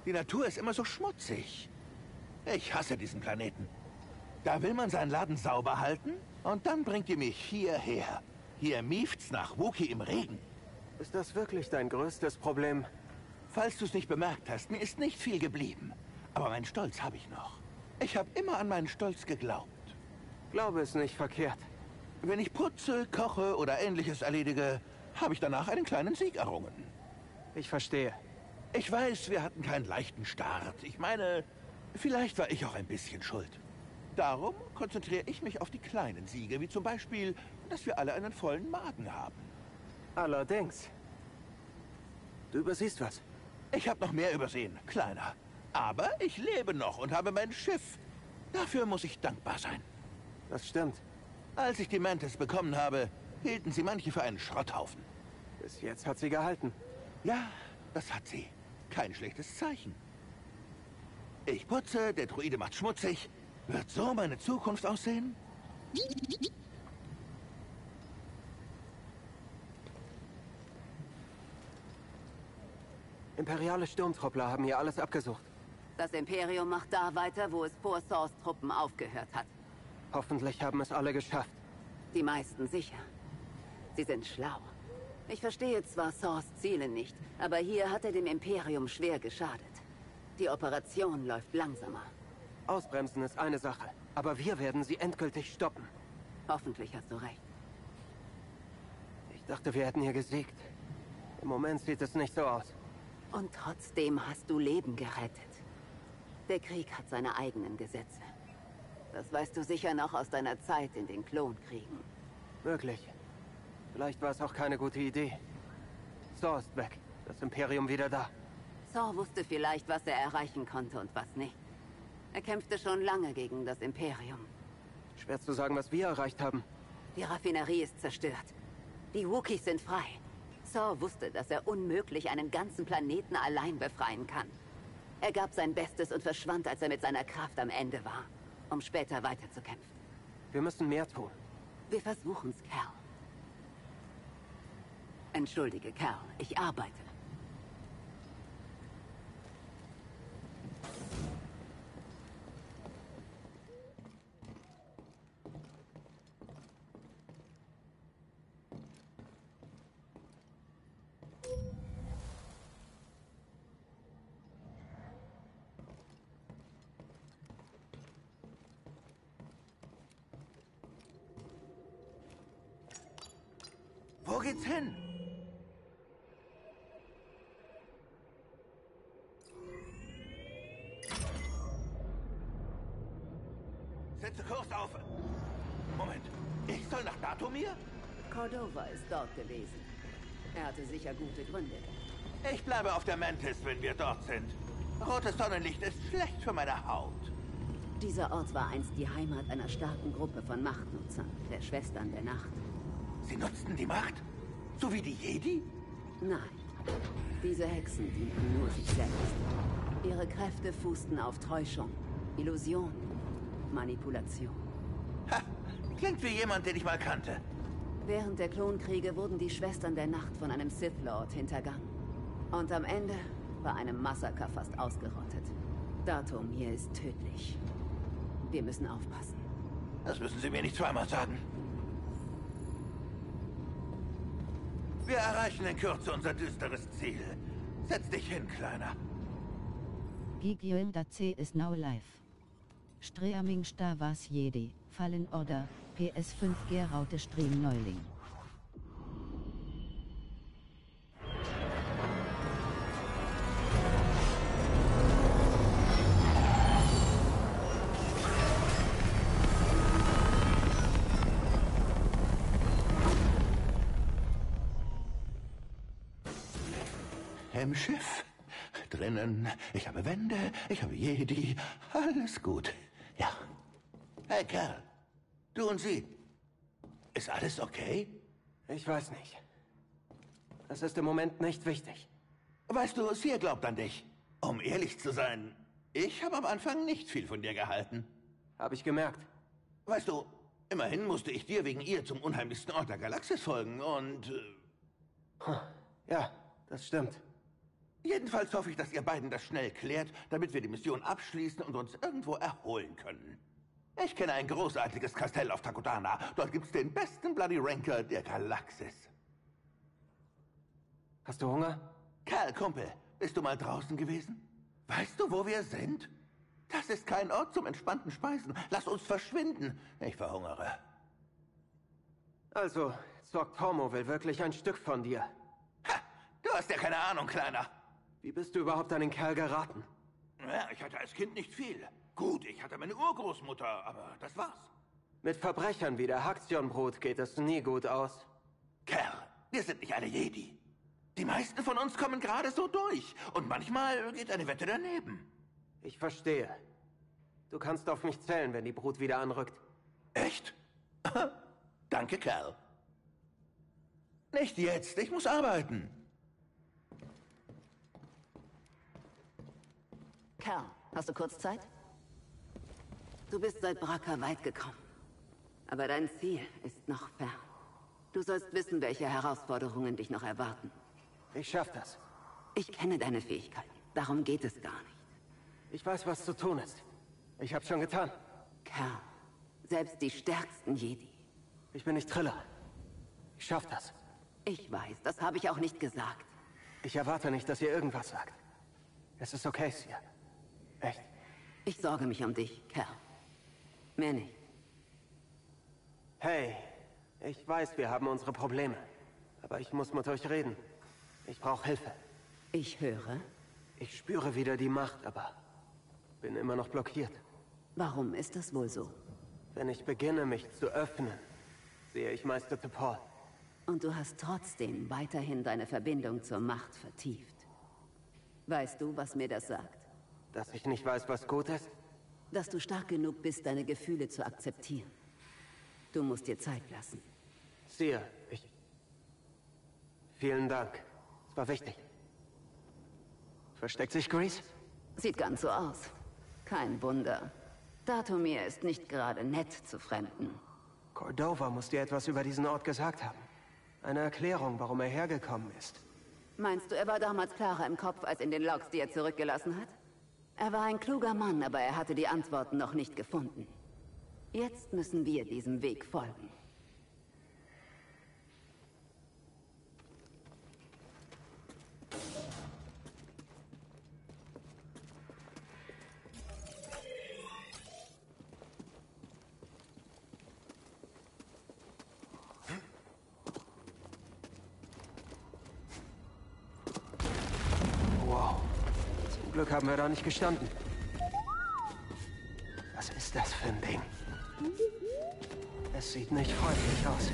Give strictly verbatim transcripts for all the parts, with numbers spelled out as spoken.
Die Natur ist immer so schmutzig. Ich hasse diesen Planeten. Da will man seinen Laden sauber halten und dann bringt ihr mich hierher. Hier mieft's nach Wookie im Regen. Ist das wirklich dein größtes Problem? Falls du es nicht bemerkt hast, mir ist nicht viel geblieben. Aber meinen Stolz habe ich noch. Ich habe immer an meinen Stolz geglaubt. Glaube es nicht verkehrt. Wenn ich putze, koche oder Ähnliches erledige, habe ich danach einen kleinen Sieg errungen. Ich verstehe. Ich weiß, wir hatten keinen leichten Start. Ich meine, vielleicht war ich auch ein bisschen schuld. Darum konzentriere ich mich auf die kleinen Siege, wie zum Beispiel, dass wir alle einen vollen Magen haben. Allerdings. Du übersiehst was. Ich habe noch mehr übersehen, Kleiner. Aber ich lebe noch und habe mein Schiff. Dafür muss ich dankbar sein. Das stimmt. Als ich die Mantis bekommen habe, hielten sie manche für einen Schrotthaufen. Bis jetzt hat sie gehalten. Ja, das hat sie. Kein schlechtes Zeichen. Ich putze, der Druide macht schmutzig. Wird so meine Zukunft aussehen? Imperiale Sturmtruppler haben hier alles abgesucht. Das Imperium macht da weiter, wo es vor Saws Truppen aufgehört hat. Hoffentlich haben es alle geschafft. Die meisten sicher. Sie sind schlau. Ich verstehe zwar Saws Ziele nicht, aber hier hat er dem Imperium schwer geschadet. Die Operation läuft langsamer. Ausbremsen ist eine Sache, aber wir werden sie endgültig stoppen. Hoffentlich hast du recht. Ich dachte, wir hätten hier gesiegt. Im Moment sieht es nicht so aus. Und trotzdem hast du Leben gerettet. Der Krieg hat seine eigenen Gesetze. Das weißt du sicher noch aus deiner Zeit in den Klonkriegen. Möglich. Vielleicht war es auch keine gute Idee. Saw ist weg. Das Imperium wieder da. Saw wusste vielleicht, was er erreichen konnte und was nicht. Er kämpfte schon lange gegen das Imperium. Schwer zu sagen, was wir erreicht haben. Die Raffinerie ist zerstört. Die Wookiees sind frei. Saw wusste, dass er unmöglich einen ganzen Planeten allein befreien kann. Er gab sein Bestes und verschwand, als er mit seiner Kraft am Ende war, um später weiterzukämpfen. Wir müssen mehr tun. Wir versuchen's, Kerl. Entschuldige, Kerl, ich arbeite. Wo geht's hin? Setze Kurs auf. Moment, ich soll nach Datomir? Cordova ist dort gewesen. Er hatte sicher gute Gründe. Ich bleibe auf der Mantis, wenn wir dort sind. Rotes Sonnenlicht ist schlecht für meine Haut. Dieser Ort war einst die Heimat einer starken Gruppe von Machtnutzern, der Schwestern der Nacht. Sie nutzten die Macht? So wie die Jedi? Nein. Diese Hexen dienten nur sich selbst. Ihre Kräfte fußten auf Täuschung, Illusion, Manipulation. Ha! Klingt wie jemand, den ich mal kannte. Während der Klonkriege wurden die Schwestern der Nacht von einem Sith Lord hintergangen. Und am Ende war einem Massaker fast ausgerottet. Datomir ist tödlich. Wir müssen aufpassen. Das müssen Sie mir nicht zweimal sagen. Wir erreichen in Kürze unser düsteres Ziel. Setz dich hin, Kleiner. Gigion C is now live. Streaming Star Wars Jedi, Fallen Order, P S fünf G-Raute Stream Neuling. Im Schiff. Drinnen. Ich habe Wände, ich habe Jedi. Alles gut. Ja. Hey, Kerl. Du und sie. Ist alles okay? Ich weiß nicht. Das ist im Moment nicht wichtig. Weißt du, Cere glaubt an dich. Um ehrlich zu sein, ich habe am Anfang nicht viel von dir gehalten. Habe ich gemerkt. Weißt du, immerhin musste ich dir wegen ihr zum unheimlichsten Ort der Galaxis folgen und... Äh, Ja, das stimmt. Jedenfalls hoffe ich, dass ihr beiden das schnell klärt, damit wir die Mission abschließen und uns irgendwo erholen können. Ich kenne ein großartiges Kastell auf Takodana. Dort gibt's den besten Bloody Rancor der Galaxis. Hast du Hunger? Kerl, Kumpel, bist du mal draußen gewesen? Weißt du, wo wir sind? Das ist kein Ort zum entspannten Speisen. Lass uns verschwinden. Ich verhungere. Also, Zorc Tormo will wirklich ein Stück von dir. Ha! Du hast ja keine Ahnung, Kleiner. Wie bist du überhaupt an den Kerl geraten? Ja, ich hatte als Kind nicht viel. Gut, ich hatte meine Urgroßmutter, aber das war's. Mit Verbrechern wie der Haxion-Brut geht es nie gut aus. Kerl, wir sind nicht alle Jedi. Die meisten von uns kommen gerade so durch. Und manchmal geht eine Wette daneben. Ich verstehe. Du kannst auf mich zählen, wenn die Brut wieder anrückt. Echt? Danke, Kerl. Nicht jetzt, ich muss arbeiten. Kerl, hast du kurz Zeit? Du bist seit Bracca weit gekommen. Aber dein Ziel ist noch fern. Du sollst wissen, welche Herausforderungen dich noch erwarten. Ich schaff das. Ich kenne deine Fähigkeiten. Darum geht es gar nicht. Ich weiß, was zu tun ist. Ich hab's schon getan. Kerl, selbst die stärksten Jedi. Ich bin nicht Triller. Ich schaff das. Ich weiß, das habe ich auch nicht gesagt. Ich erwarte nicht, dass ihr irgendwas sagt. Es ist okay, Cere. Echt. Ich sorge mich um dich, Kerl. Mehr nicht. Hey, ich weiß, wir haben unsere Probleme. Aber ich muss mit euch reden. Ich brauche Hilfe. Ich höre. Ich spüre wieder die Macht, aber bin immer noch blockiert. Warum ist das wohl so? Wenn ich beginne, mich zu öffnen, sehe ich Meister T'Pol. Und du hast trotzdem weiterhin deine Verbindung zur Macht vertieft. Weißt du, was mir das sagt? Dass ich nicht weiß, was gut ist? Dass du stark genug bist, deine Gefühle zu akzeptieren. Du musst dir Zeit lassen. Cere, ich... Vielen Dank. Es war wichtig. Versteckt sich Grease? Sieht ganz so aus. Kein Wunder. Dathomir ist nicht gerade nett zu Fremden. Cordova muss dir etwas über diesen Ort gesagt haben. Eine Erklärung, warum er hergekommen ist. Meinst du, er war damals klarer im Kopf als in den Logs, die er zurückgelassen hat? Er war ein kluger Mann, aber er hatte die Antworten noch nicht gefunden. Jetzt müssen wir diesem Weg folgen. Wow. Zum Glück haben wir da nicht gestanden. Was ist das für ein Ding? Es sieht nicht freundlich aus.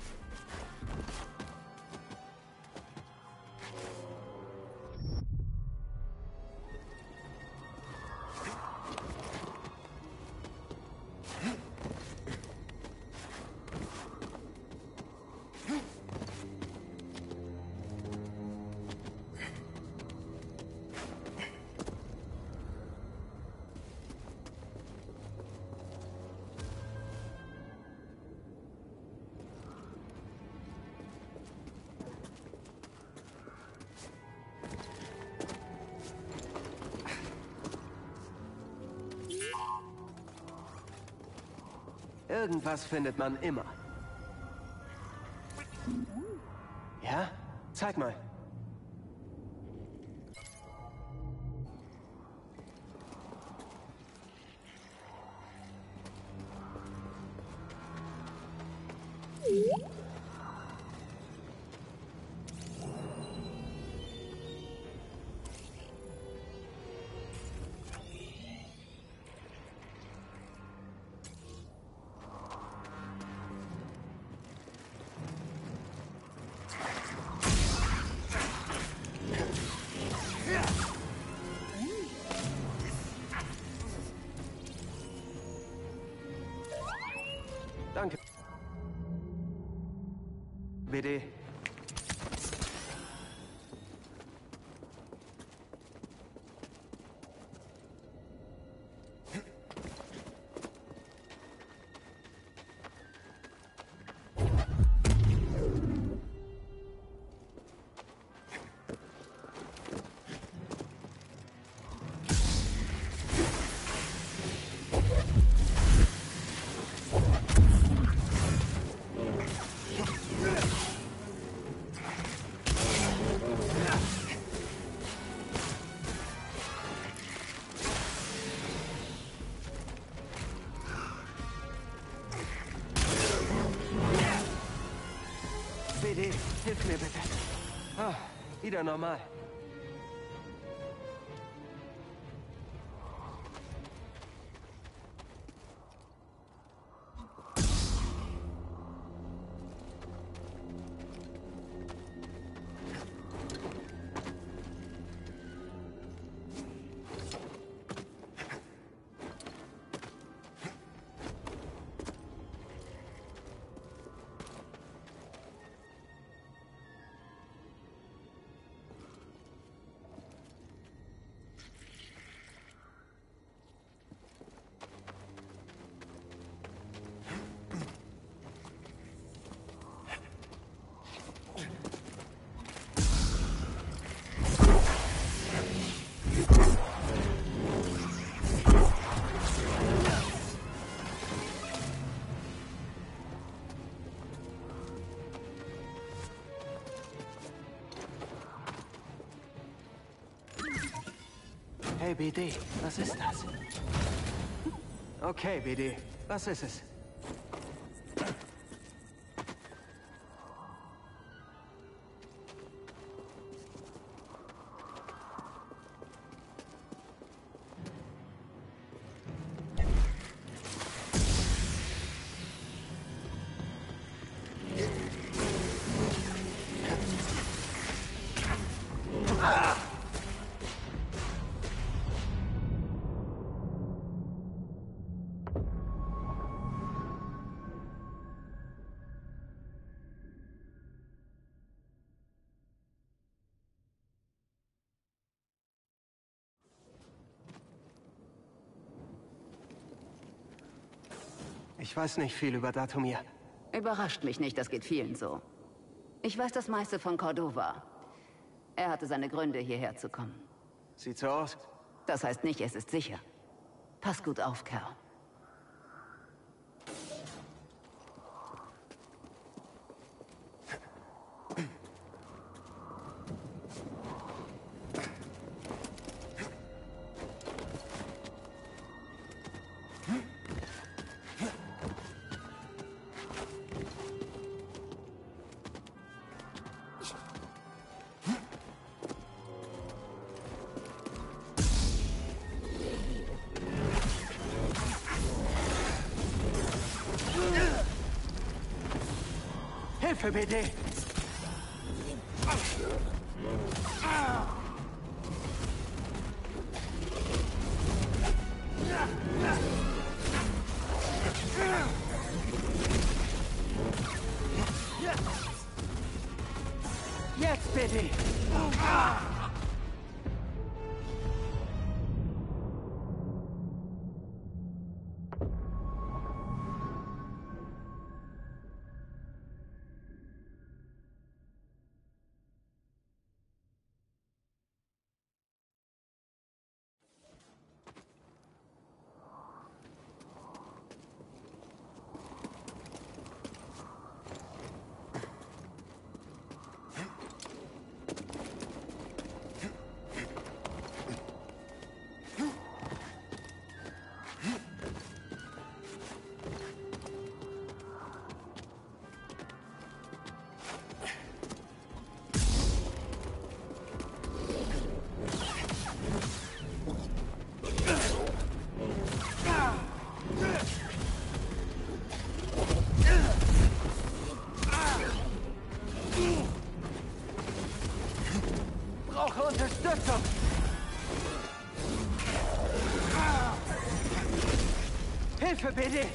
Irgendwas findet man immer. Ja? Zeig mal. Danke. B D. B D, hilf mir bitte. Ah, wieder normal. Hey, B D, was ist das? Okay, B D, was ist es? Ich weiß nicht viel über Dathomir. Überrascht mich nicht, das geht vielen so. Ich weiß das meiste von Cordova. Er hatte seine Gründe, hierher zu kommen. Sieht so aus. Das heißt nicht, es ist sicher. Pass gut auf, Kerl. Hilfe, B D! Jetzt, B D! Brauche Unterstützung! Hilfe, B D!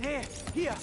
Idee. Hier.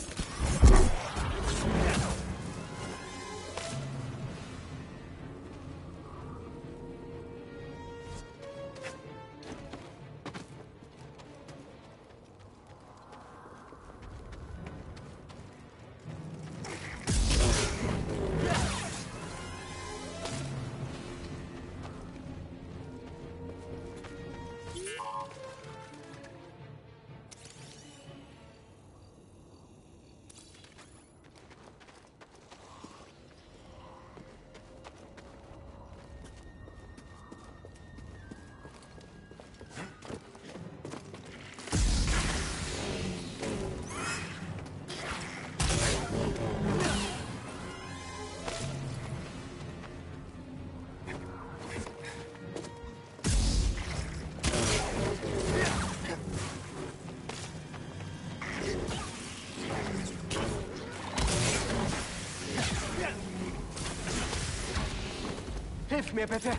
Hilf mir bitte!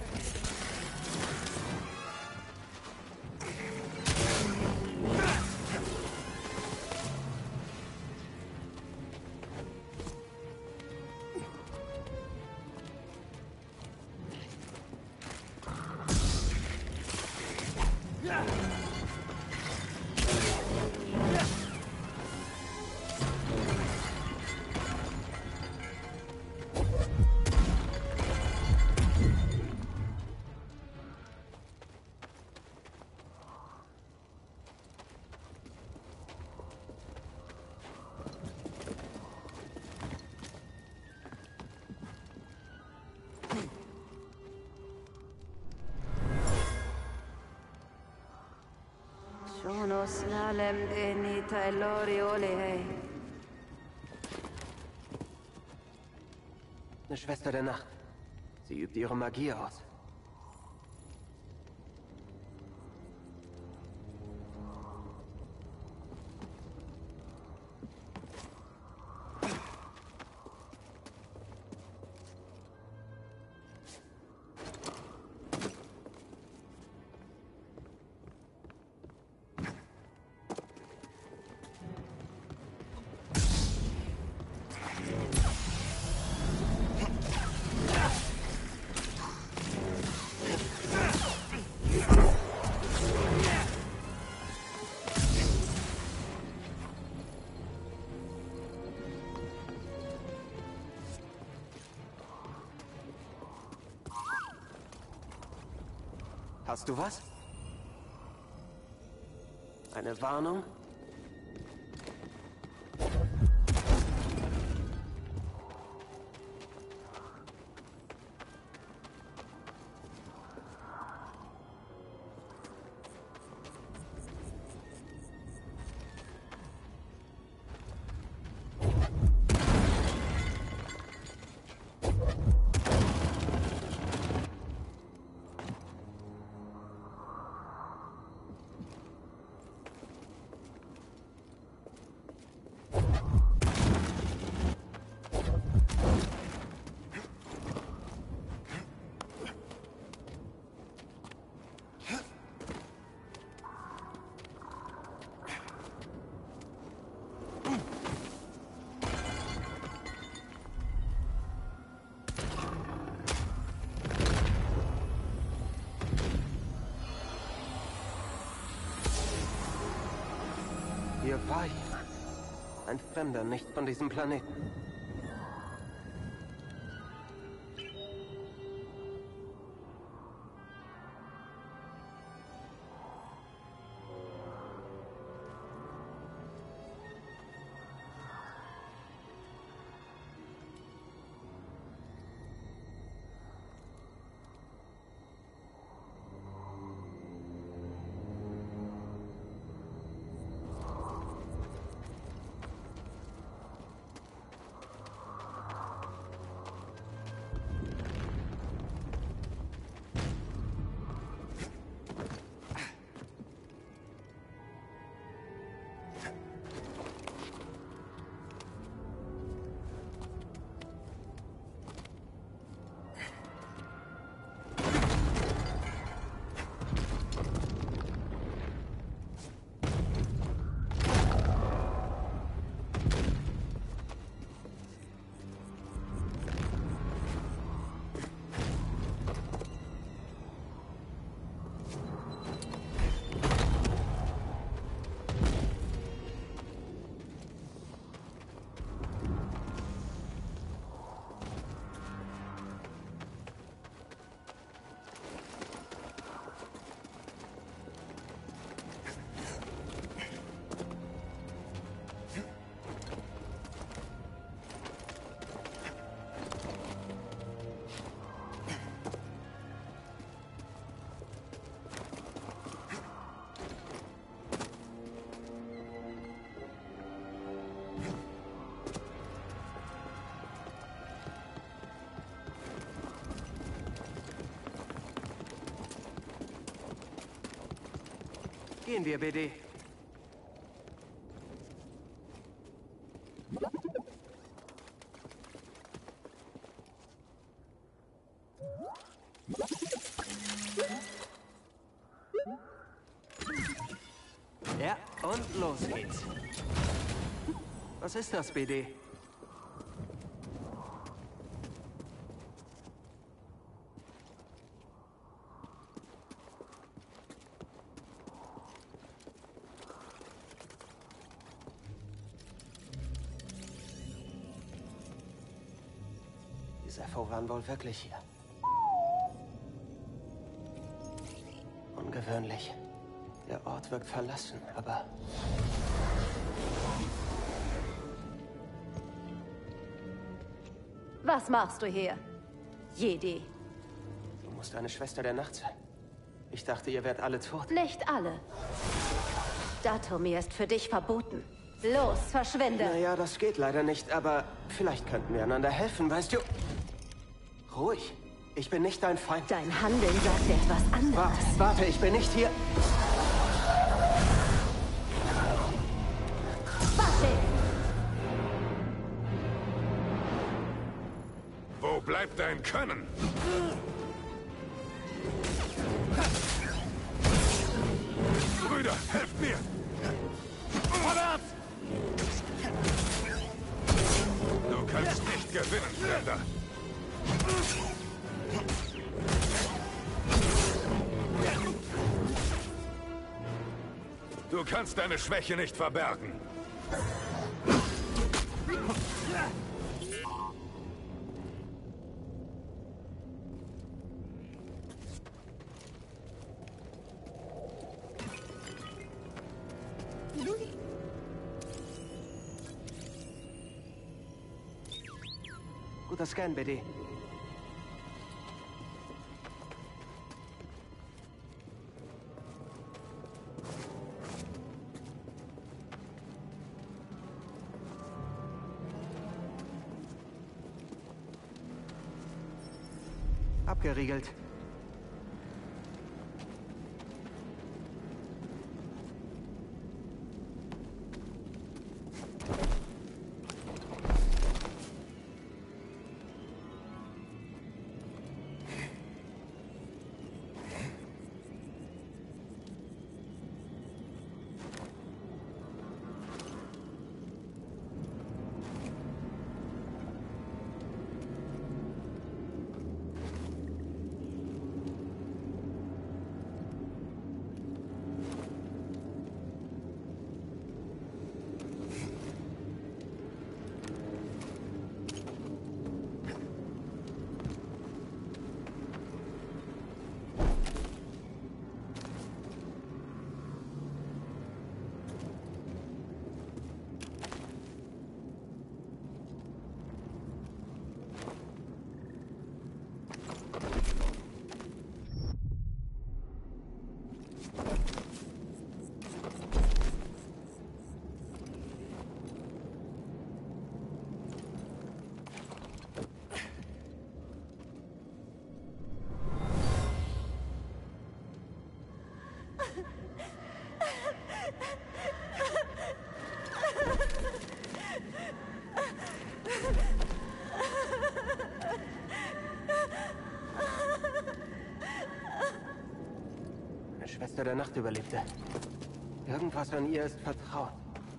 Shono slalem genita elori olehei. Eine Schwester der Nacht. Sie übt ihre Magie aus. Hast du was? Eine Warnung? Hier war jemand. Ein Fremder, nicht von diesem Planeten. Gehen wir, B D. Ja, und los geht's. Was ist das, B D? Die Sepho waren wohl wirklich hier. Ungewöhnlich. Der Ort wirkt verlassen, aber... Was machst du hier, Jedi? Du musst eine Schwester der Nacht sein. Ich dachte, ihr wärt alle tot. Nicht alle. Datomir ist für dich verboten. Los, verschwinde! Naja, das geht leider nicht, aber vielleicht könnten wir einander helfen, weißt du? Ruhig. Ich bin nicht dein Feind. Dein Handeln sagt etwas anderes. Warte, warte, ich bin nicht hier. Warte! Wo bleibt dein Können? Brüder, helft mir! Vorwärts! Du kannst nicht gewinnen, Fremder. Du kannst deine Schwäche nicht verbergen. Guter Scan, B D. Abgeriegelt. Schwester der Nacht überlebte. Irgendwas an ihr ist vertraut.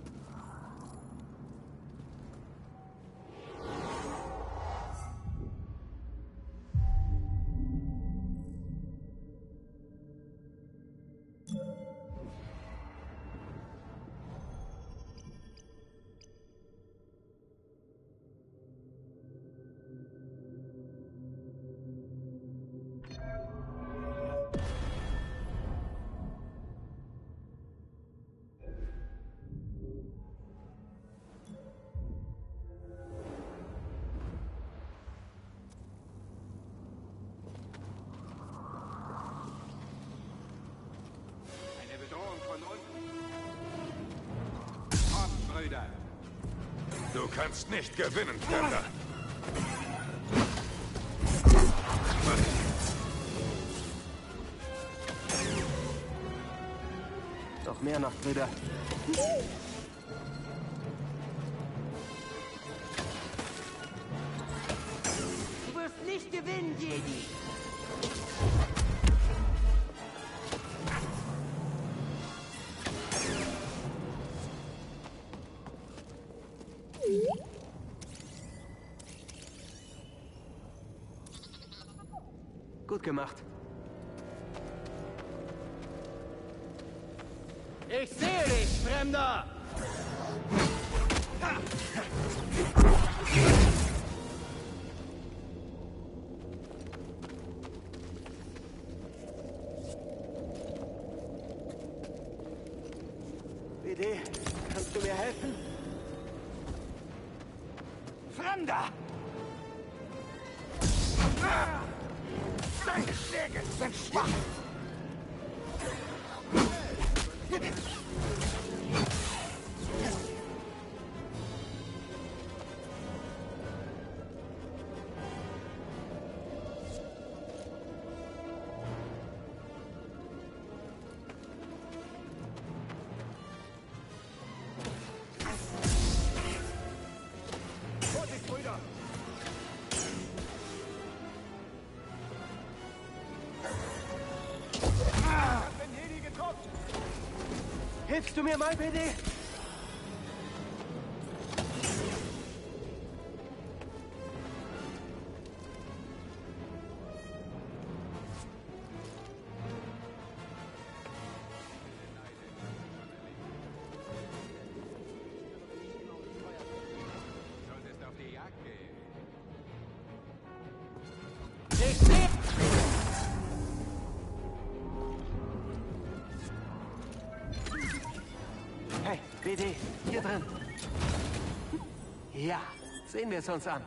Du kannst nicht gewinnen, Fremder. doch mehr noch, Brüder. Du wirst nicht gewinnen, Jedi. Gut gemacht. Ich sehe dich, Fremder! B D, kannst du mir helfen? Fremder! Deine Schläge sind schwach! Vorsicht, Brüder! Hilfst du mir mal, B D? Solltest auf die Jagd gehen. Ich sehe... Hey, B D, hier drin. Ja, sehen wir es uns an.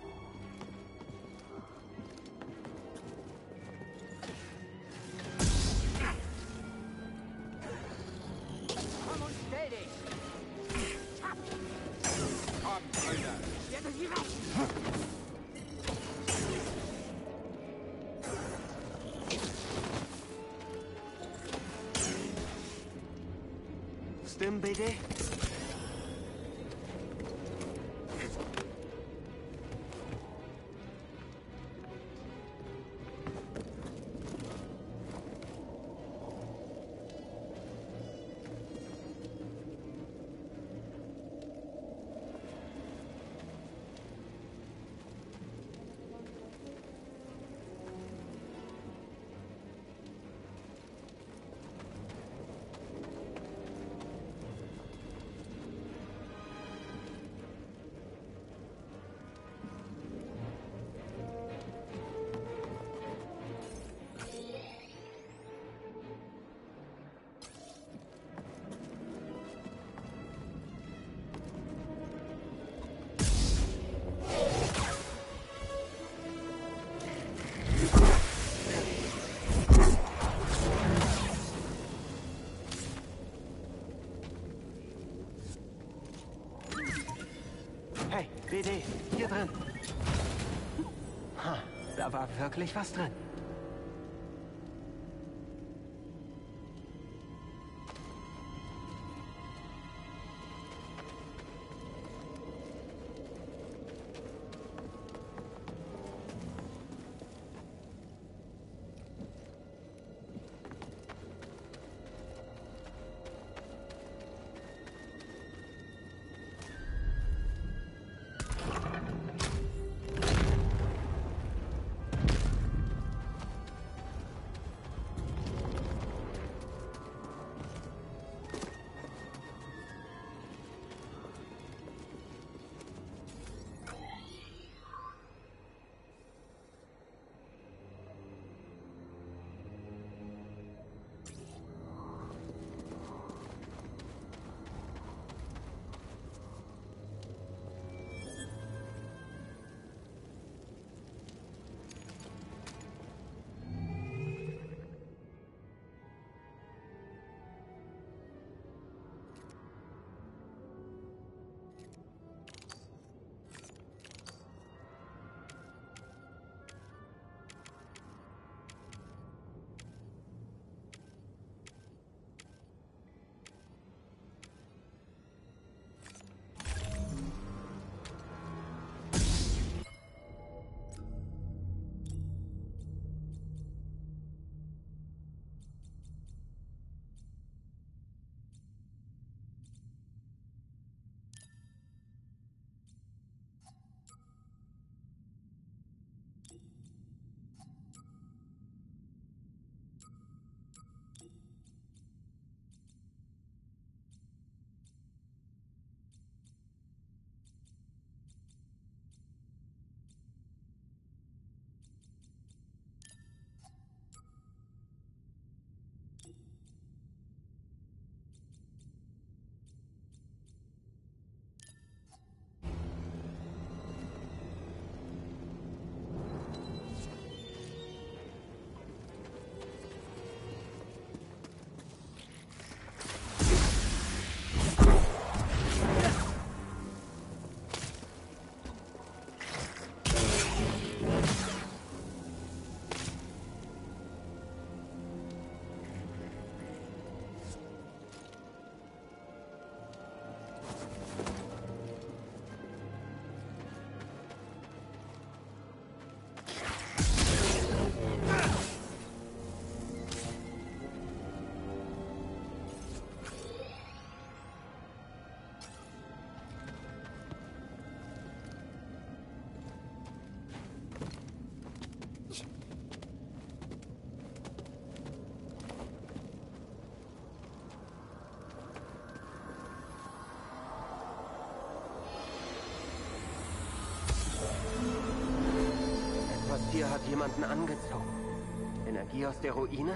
Komm und stell dich! Komm, Brüder! Ich werde sie rächen! Stimmt, B D? Hey, B D, hier drin. Ha, da war wirklich was drin. jemanden angezogen. Energie aus der Ruine?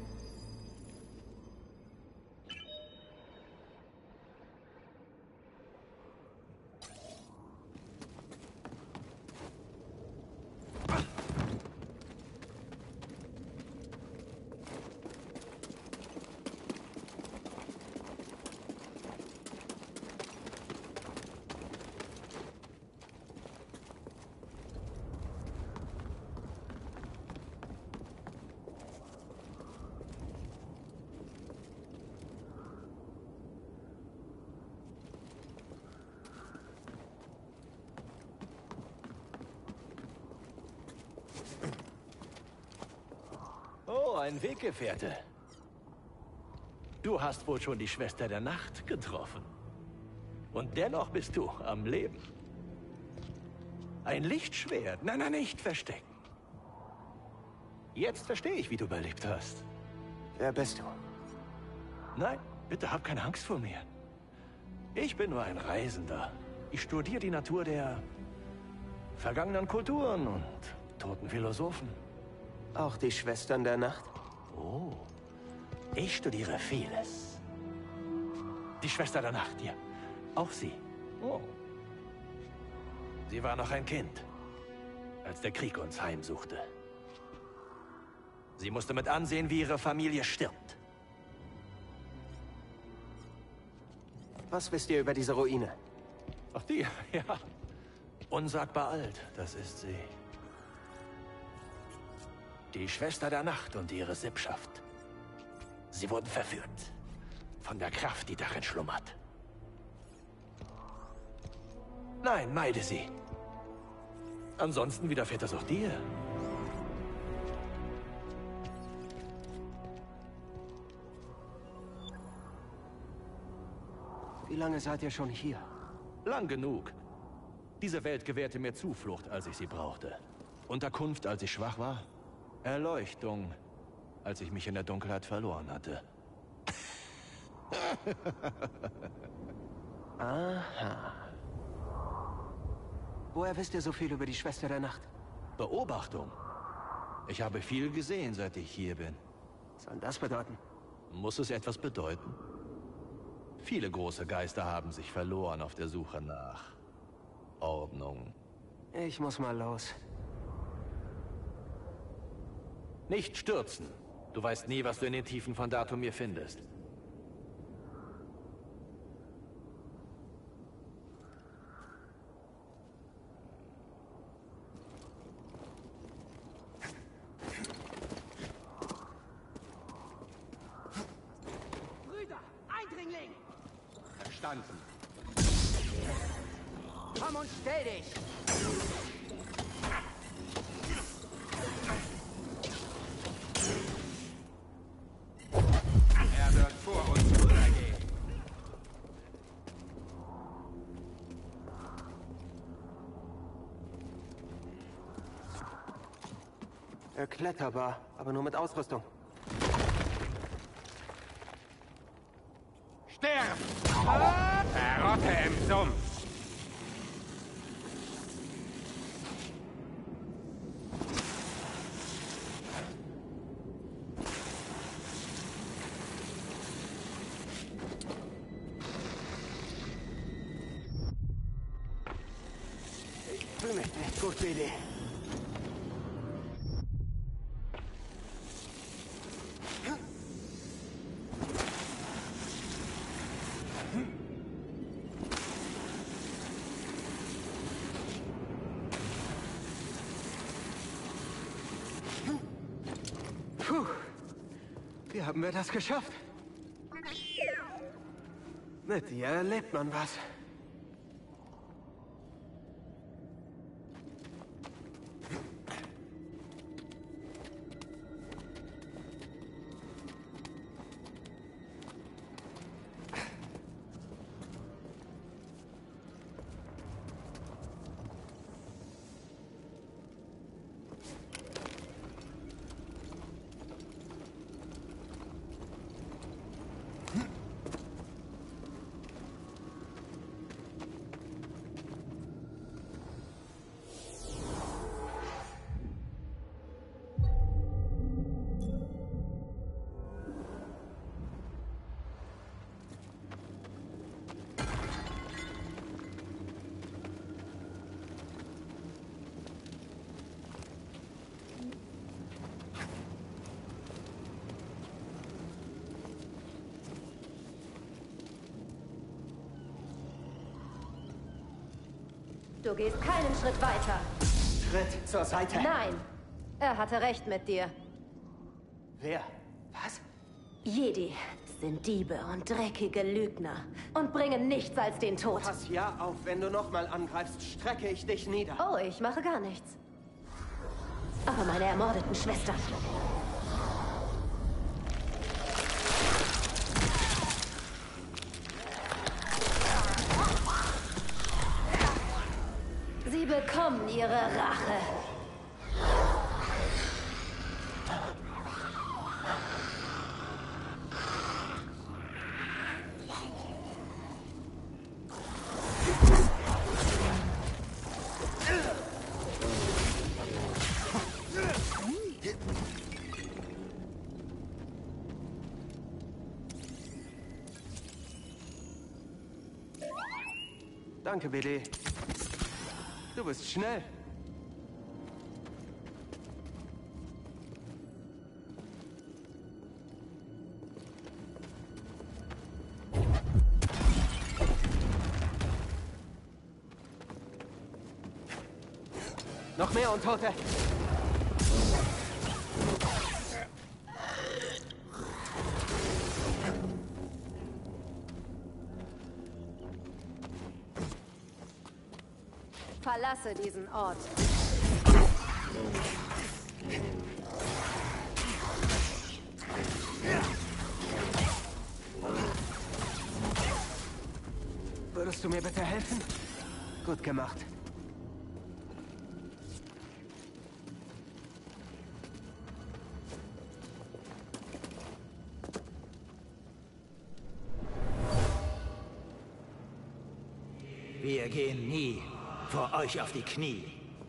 Oh, ein Weggefährte. Du hast wohl schon die Schwester der Nacht getroffen. Und dennoch bist du am Leben. Ein Lichtschwert. Nein, nein, nicht verstecken. Jetzt verstehe ich, wie du überlebt hast. Wer bist du? Nein, bitte hab keine Angst vor mir. Ich bin nur ein Reisender. Ich studiere die Natur der vergangenen Kulturen und toten Philosophen. Auch die Schwestern der Nacht? Oh, ich studiere vieles. Die Schwester der Nacht, ja. Auch sie. Oh. Sie war noch ein Kind, als der Krieg uns heimsuchte. Sie musste mit ansehen, wie ihre Familie stirbt. Was wisst ihr über diese Ruine? Ach, die, ja. Unsagbar alt, das ist sie. Die Schwester der Nacht und ihre Sippschaft. Sie wurden verführt von der Kraft, die darin schlummert. Nein, meide sie. Ansonsten widerfährt das auch dir. Wie lange seid ihr schon hier? Lang genug. Diese Welt gewährte mir Zuflucht, als ich sie brauchte. Unterkunft, als ich schwach war. Erleuchtung, als ich mich in der Dunkelheit verloren hatte. Aha. Woher wisst ihr so viel über die Schwester der Nacht? Beobachtung. Ich habe viel gesehen, seit ich hier bin. Was soll das bedeuten? Muss es etwas bedeuten? Viele große Geister haben sich verloren auf der Suche nach Ordnung. Ich muss mal los. Nicht stürzen. Du weißt nie, was du in den Tiefen von Dathomir findest. Brüder, Eindringling! Verstanden. Komm und stell dich! Er wird vor uns rübergehen. Erkletterbar, aber nur mit Ausrüstung. Sterb! Verrotte im Sumpf! Ich fühle mich nicht gut, Billy. Puh, wie haben wir das geschafft? Mit dir erlebt man was. Du gehst keinen Schritt weiter. Schritt zur Seite. Nein, er hatte recht mit dir. Wer? Was? Jedi sind Diebe und dreckige Lügner und bringen nichts als den Tod. Pass ja auf, wenn du nochmal angreifst, strecke ich dich nieder. Oh, ich mache gar nichts. Aber meine ermordeten Schwestern. Sie bekommen ihre Rache. Danke, B D. Du bist schnell. Noch mehr Untote. Verlasse diesen Ort. Würdest du mir bitte helfen? Gut gemacht. Wir gehen nie vor euch auf die Knie.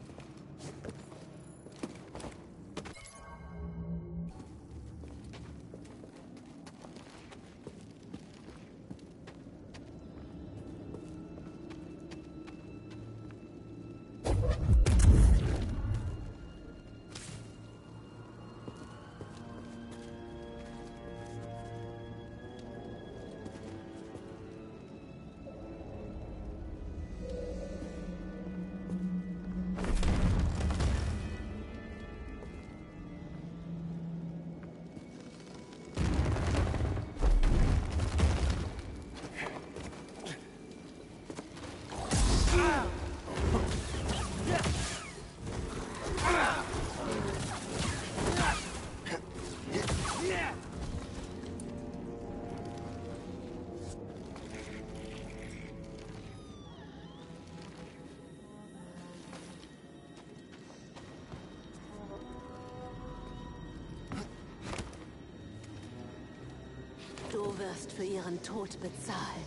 Du wirst für ihren Tod bezahlen.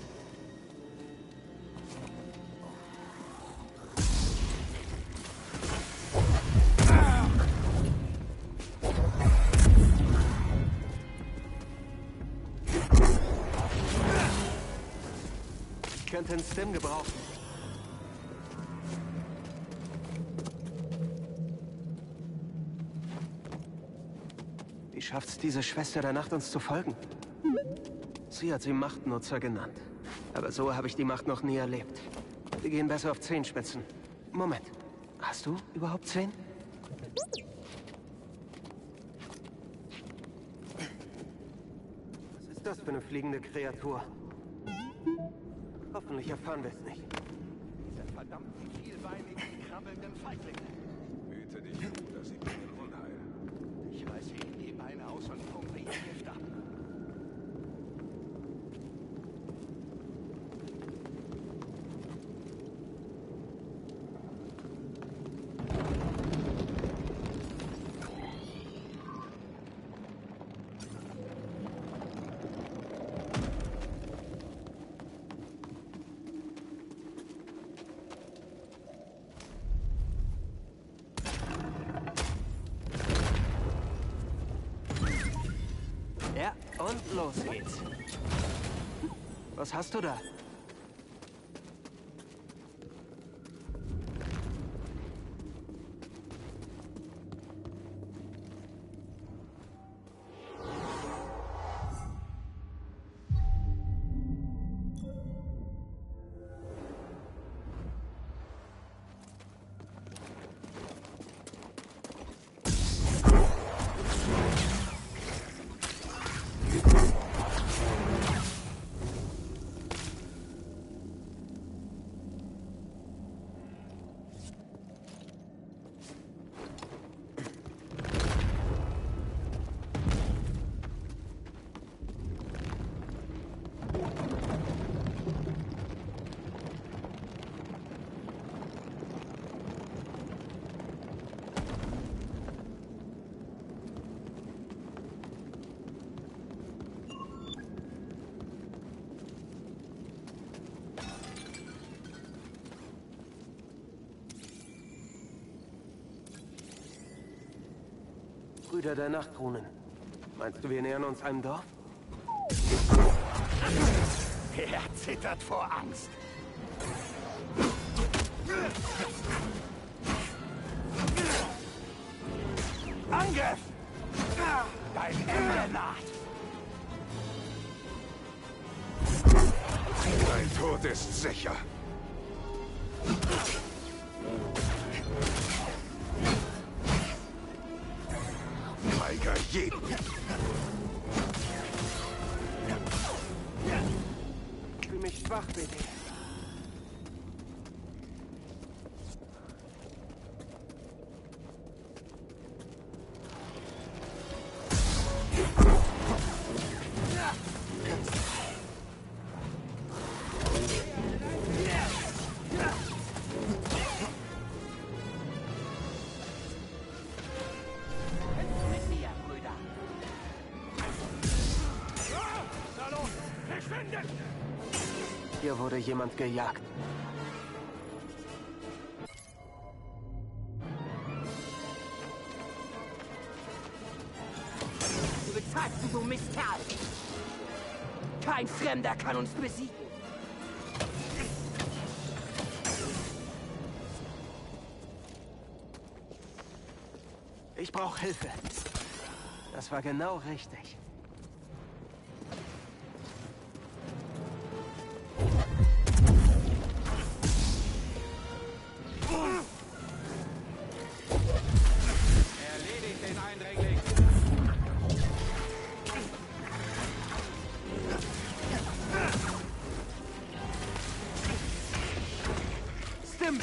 Ich könnte einen Stim gebrauchen. Wie schafft's diese Schwester der Nacht, uns zu folgen? Sie hat sie Machtnutzer genannt. Aber so habe ich die Macht noch nie erlebt. Wir gehen besser auf Zehenspitzen. Moment. Hast du überhaupt Zehen? Was ist das für eine fliegende Kreatur? Hoffentlich erfahren wir es nicht. Diese verdammten, vielbeinigen, krabbelnden Feiglinge. Hüte dich, Bruder, sie bringen Unheil. Ich reiß ihnen die Beine aus und pumpe ihr Gift ab. Ja, und los geht's. Was hast du da? Brüder der Nachtrunen. Meinst du, wir nähern uns einem Dorf? Er zittert vor Angst. Angriff! Dein Ende naht! Dein Tod ist sicher. Weiger jeden. Ich fühle mich schwach, B D. Hier wurde jemand gejagt. Du bezahlst, du so Mistkerl! Kein Fremder kann uns besiegen! Ich brauche Hilfe. Das war genau richtig. Erledigt den Eindringling! Stimmt!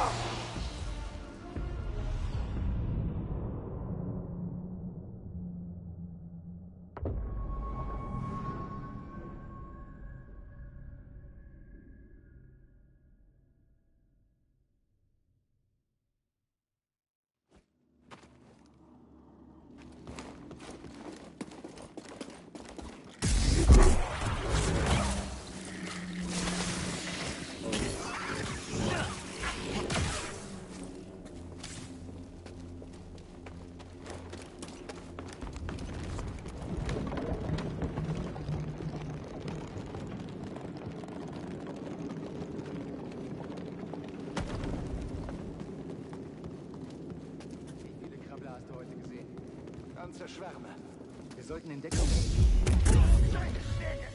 Ganze Schwärme. Wir sollten in Deckung gehen.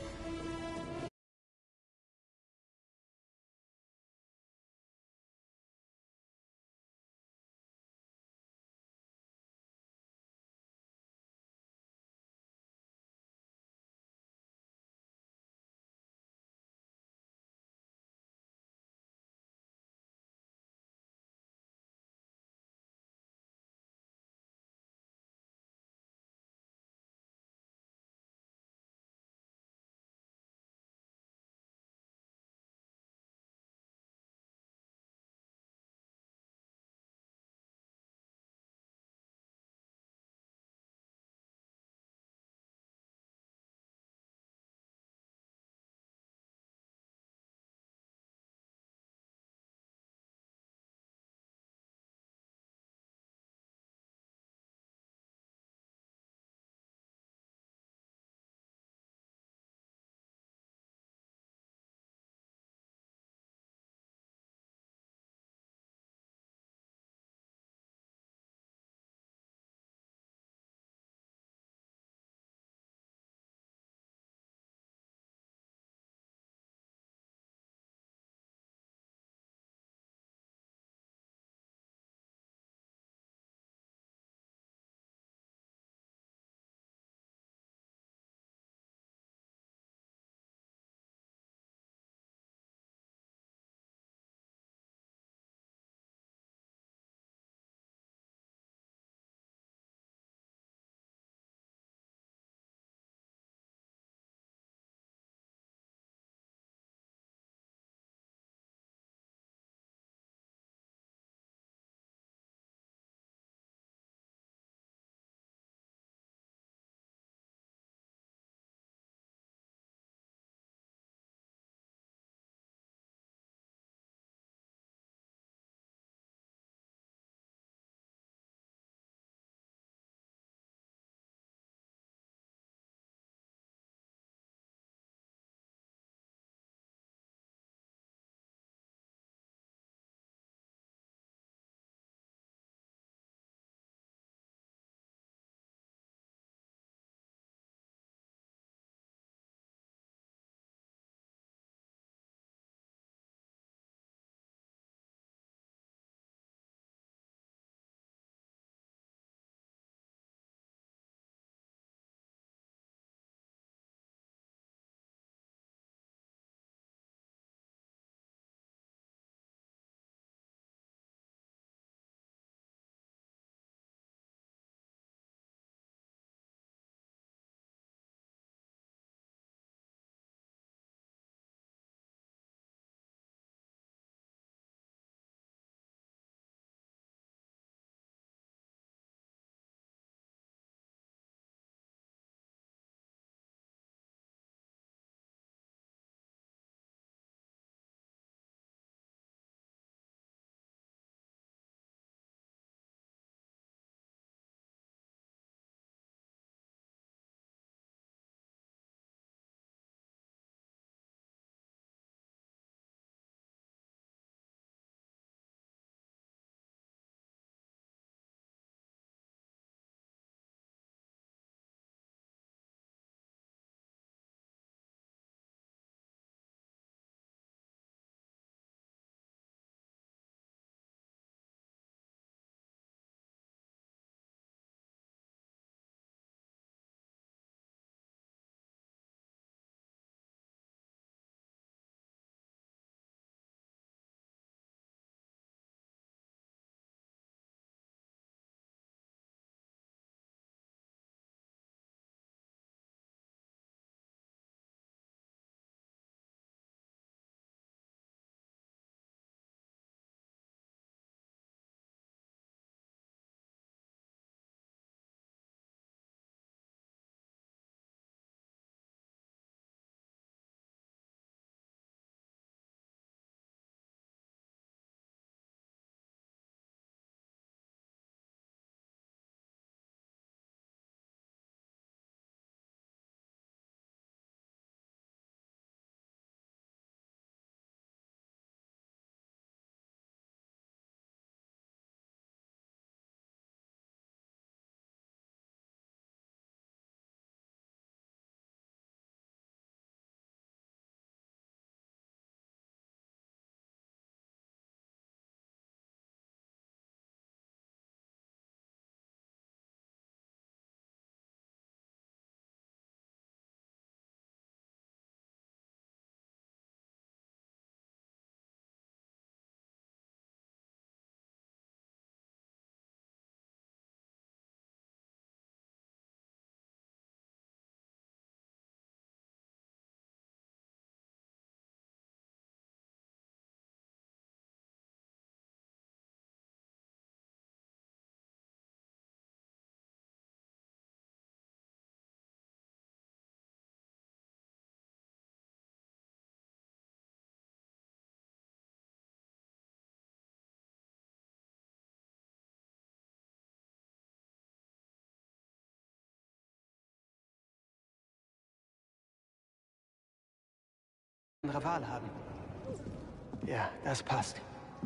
andere Wahl haben. Ja, das passt.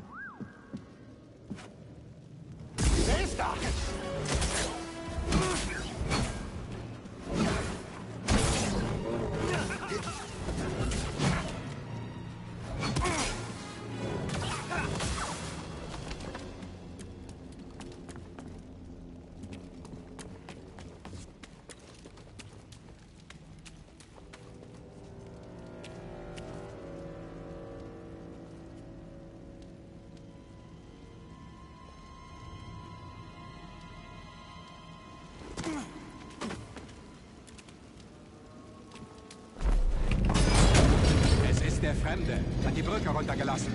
Wer ist da? Es ist der Fremde. Hat die Brücke runtergelassen.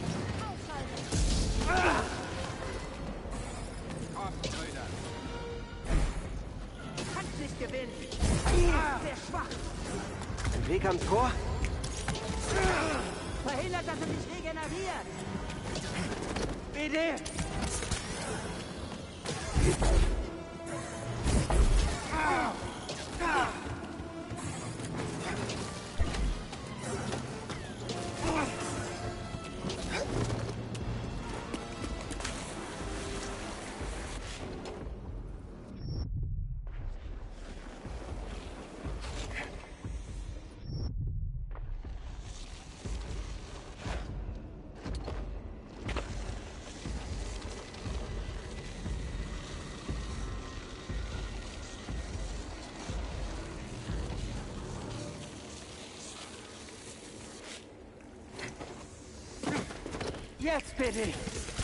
Kommt, Brüder. Kannst nicht gewinnen. Sehr schwach. Ein Weg am Tor? Verhindert, dass er sich regeneriert. B D! Jetzt, bitte!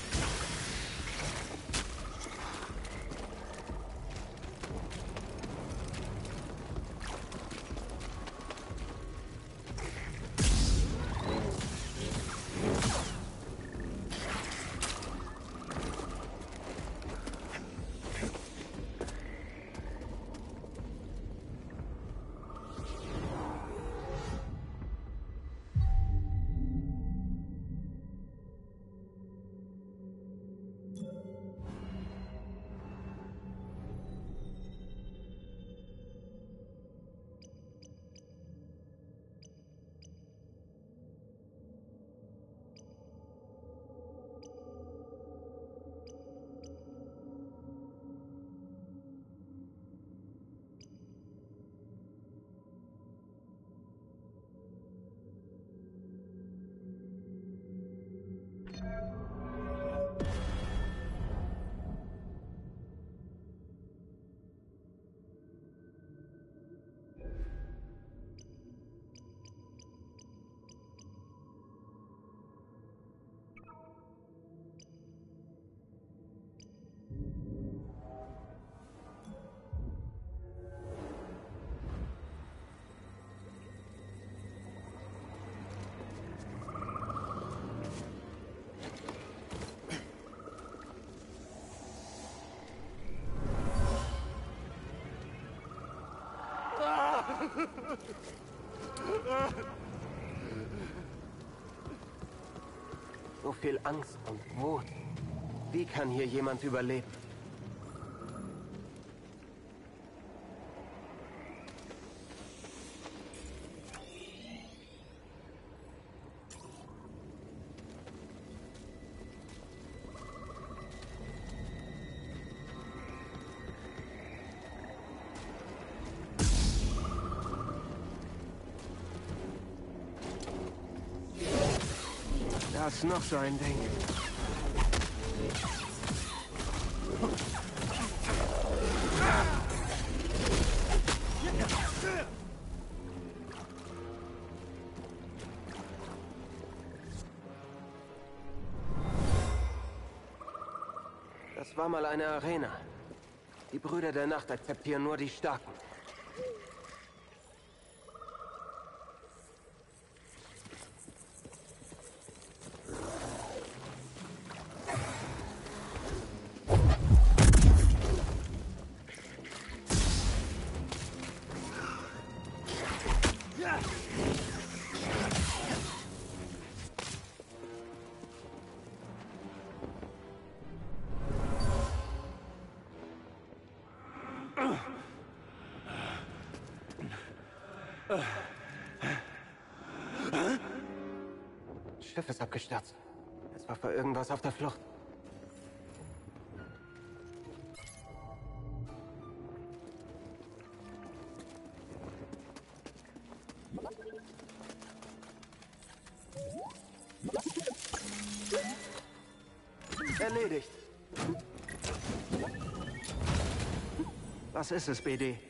So viel Angst und Wut. Wie kann hier jemand überleben? Da ist noch so ein Ding. Das war mal eine Arena. Die Brüder der Nacht akzeptieren nur die Starken. Huh? Schiff ist abgestürzt. Es war für irgendwas auf der Flucht. Erledigt. Was ist es, B D?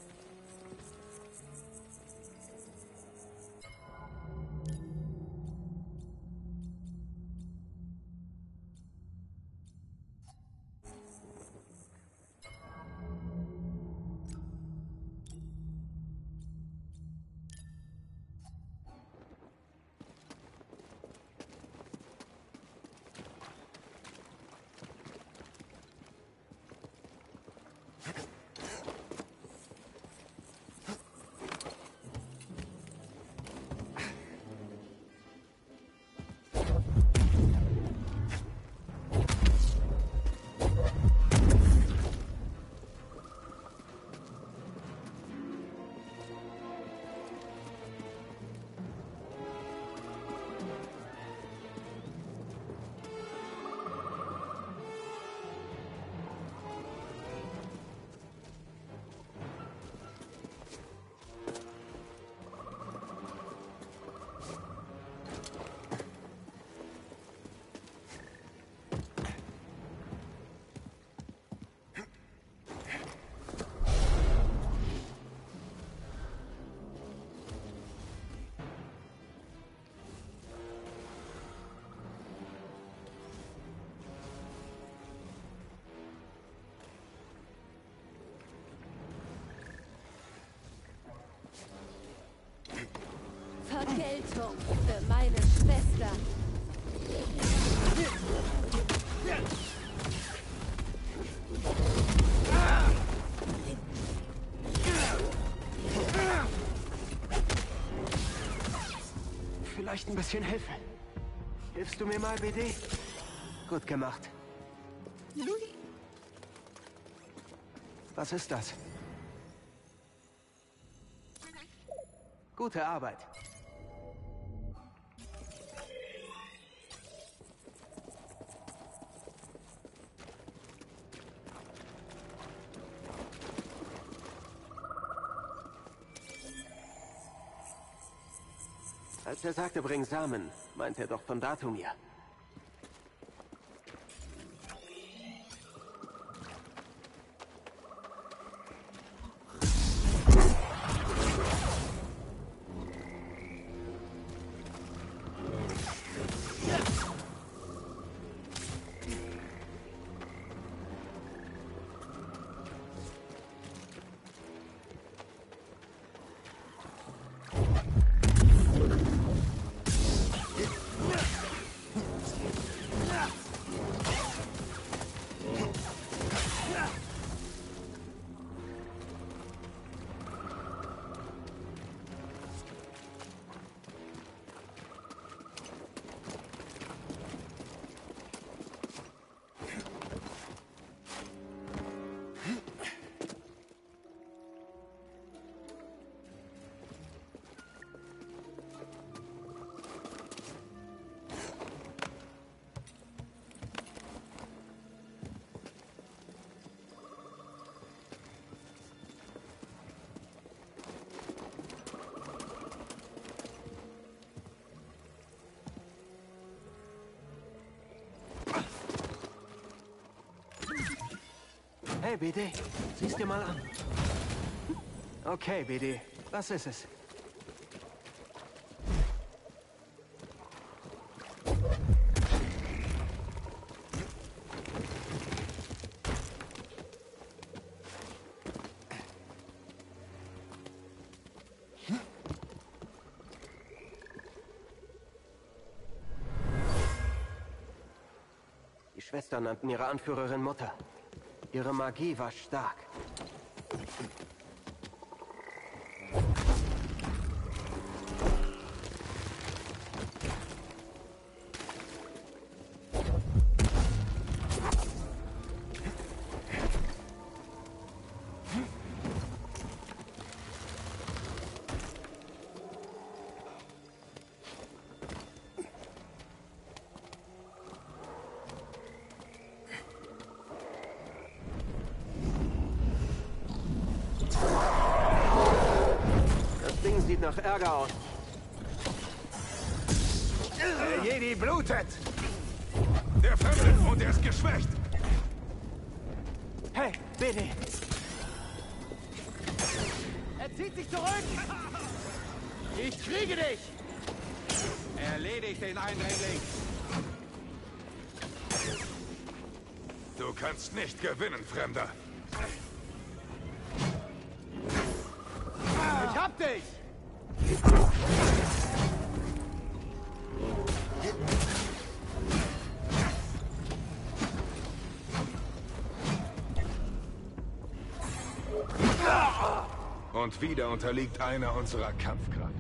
Vergeltung für meine Schwester. Vielleicht ein bisschen Hilfe. Hilfst du mir mal, B D? Gut gemacht. Was ist das? Gute Arbeit. Als er sagte, bring Samen, meinte er doch von Datumir. Hey, B D, sieh's dir mal an. Okay, B D, was ist es? Die Schwestern nannten ihre Anführerin Mutter. Ihre Magie war stark. sieht nach Ärger aus. Der Jedi blutet! Der Fremde und er ist geschwächt! Hey, B D! Er zieht sich zurück! Ich kriege dich! Erledigt den Eindringling! Du kannst nicht gewinnen, Fremder! Ich hab dich! Und wieder unterliegt einer unserer Kampfkraft.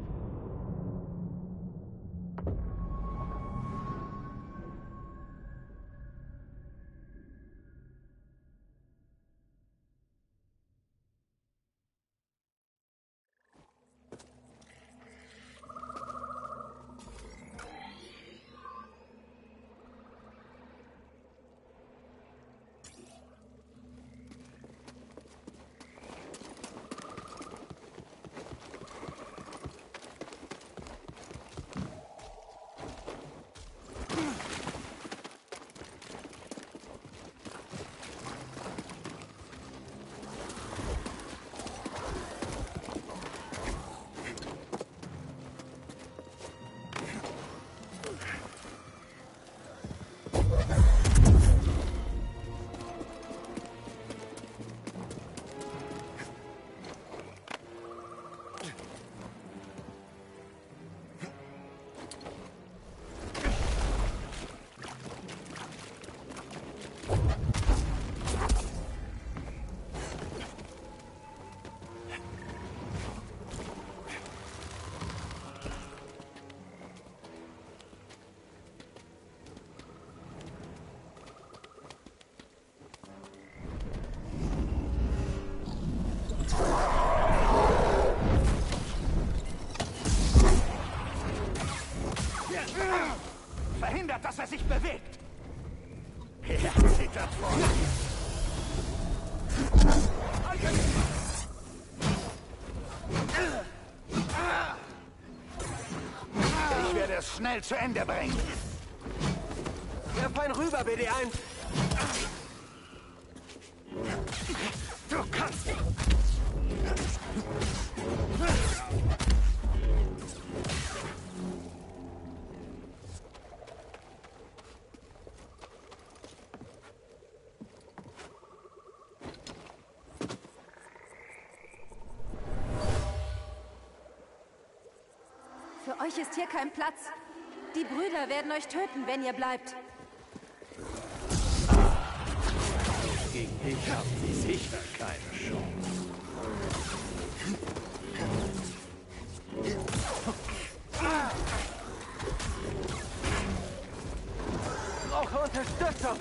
Verhindert, dass er sich bewegt! Er zittert vor. Ich werde es schnell zu Ende bringen. Werf einen rüber, B D eins! Du kannst... Für euch ist hier kein Platz. Die Brüder werden euch töten, wenn ihr bleibt. Gegen dich haben sie sicher keine Chance. Ich brauche Unterstützung!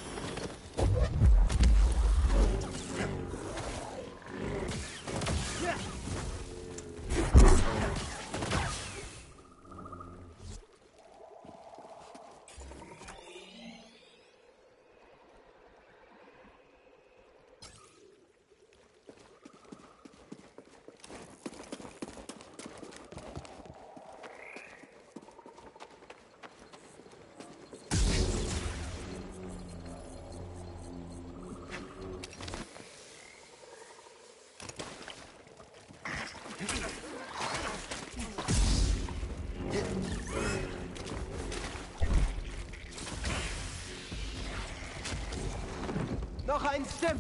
Noch ein Stim!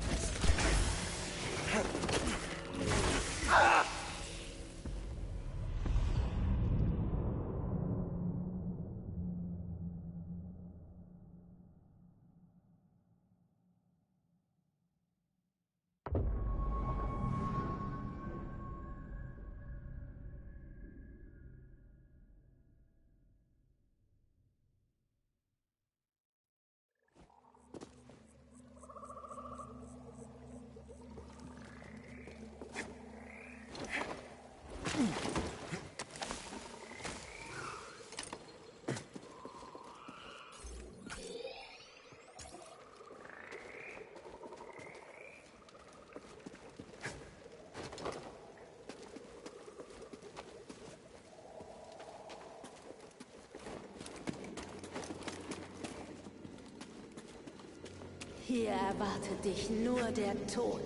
Hier erwartet dich nur der Tod.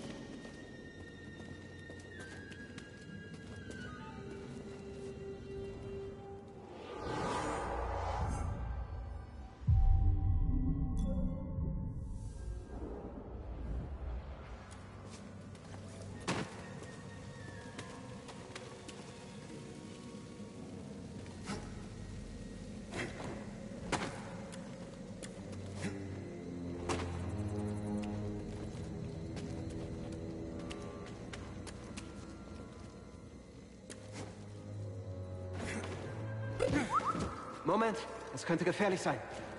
Moment, es könnte gefährlich sein.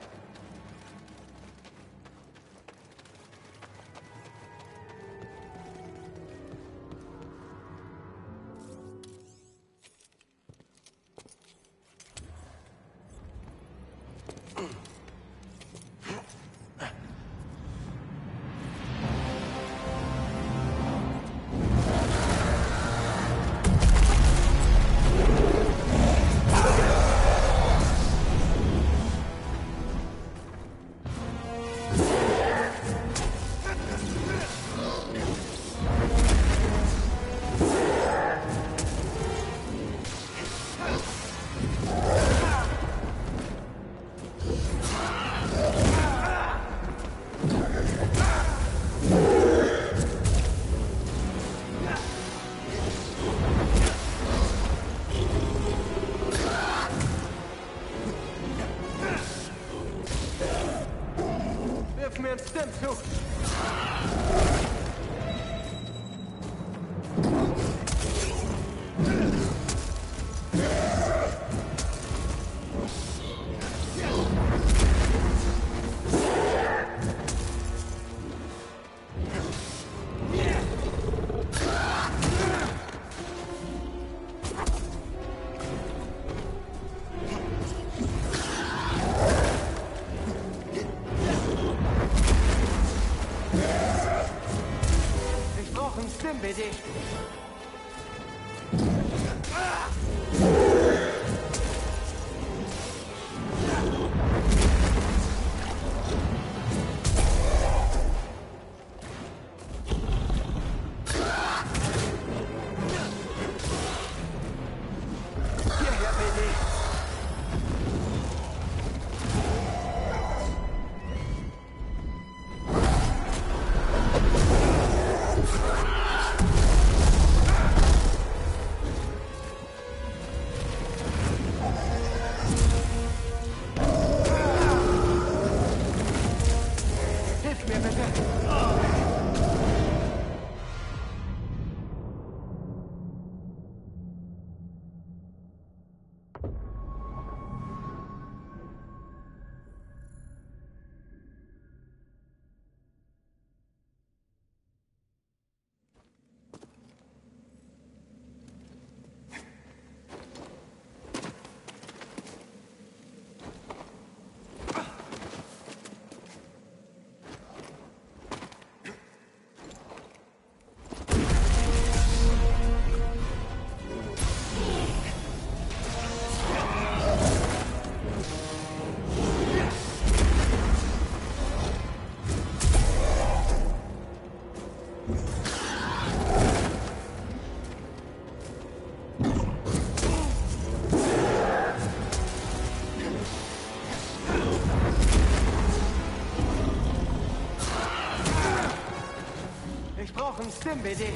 B D. Stim, B D.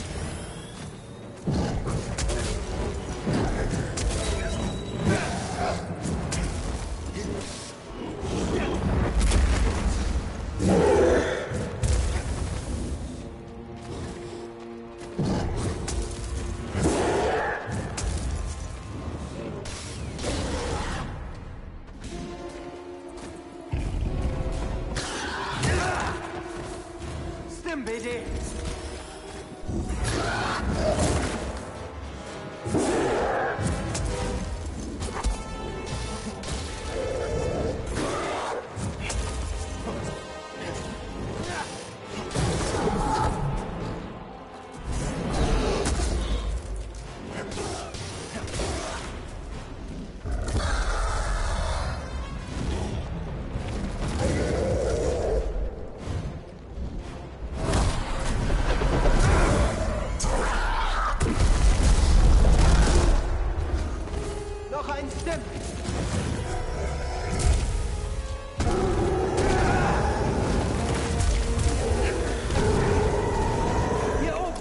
Stim, B D. Stimmt. Hier oben.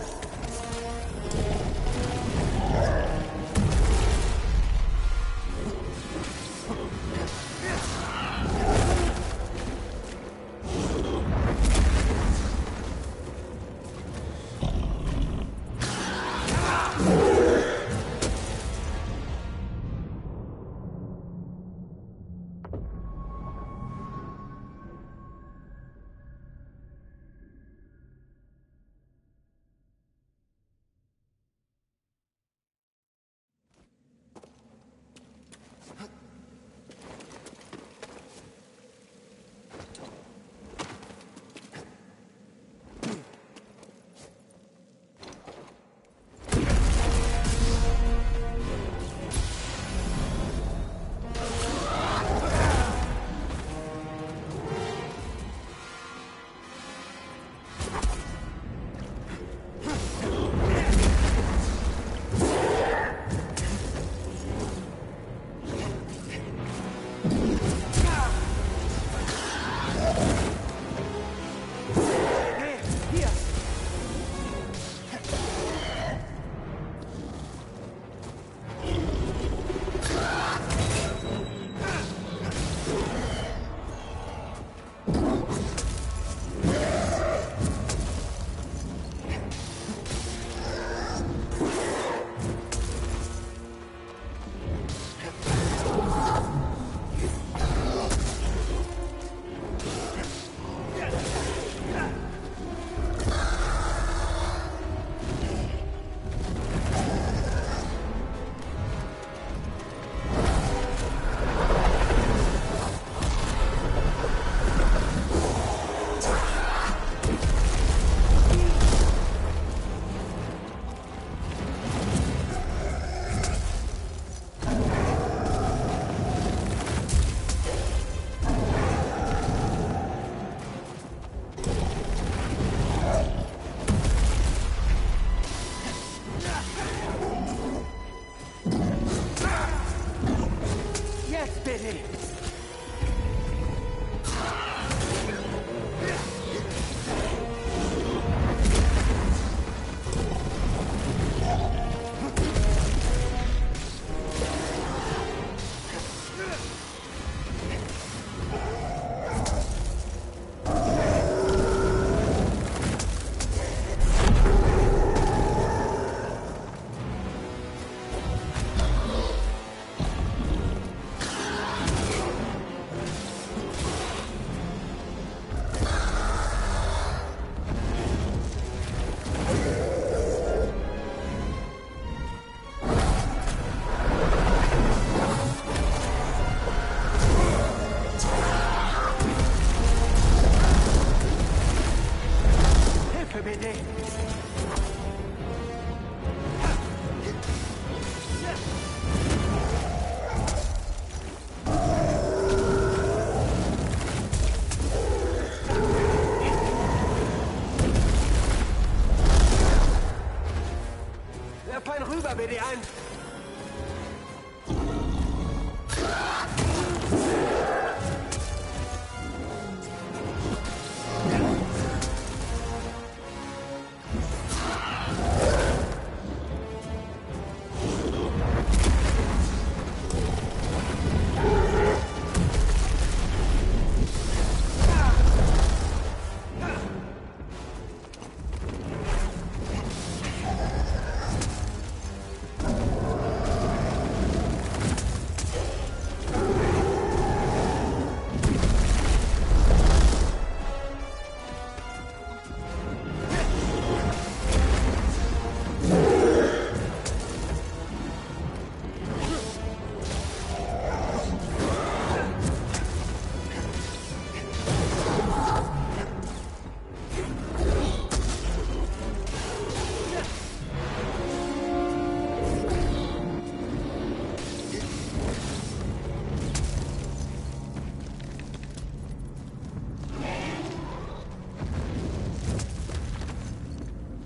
B D ein!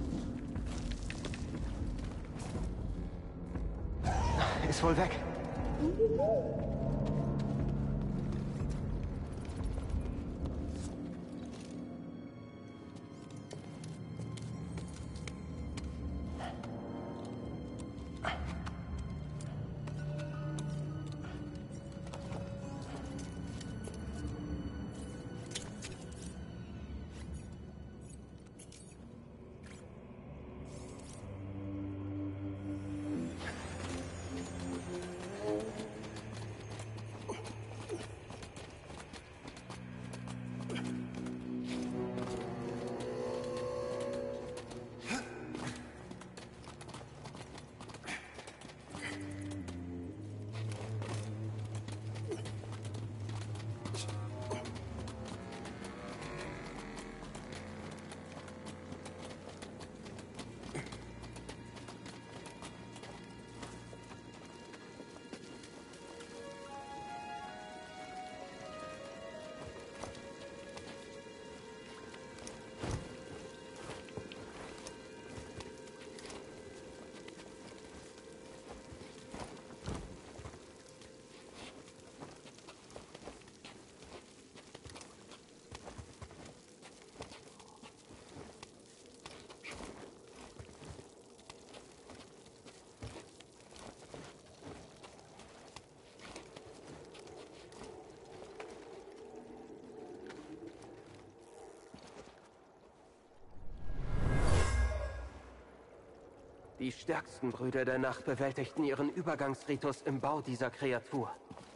Ist wohl weg. Die stärksten Brüder der Nacht bewältigten ihren Übergangsritus im Bau dieser Kreatur.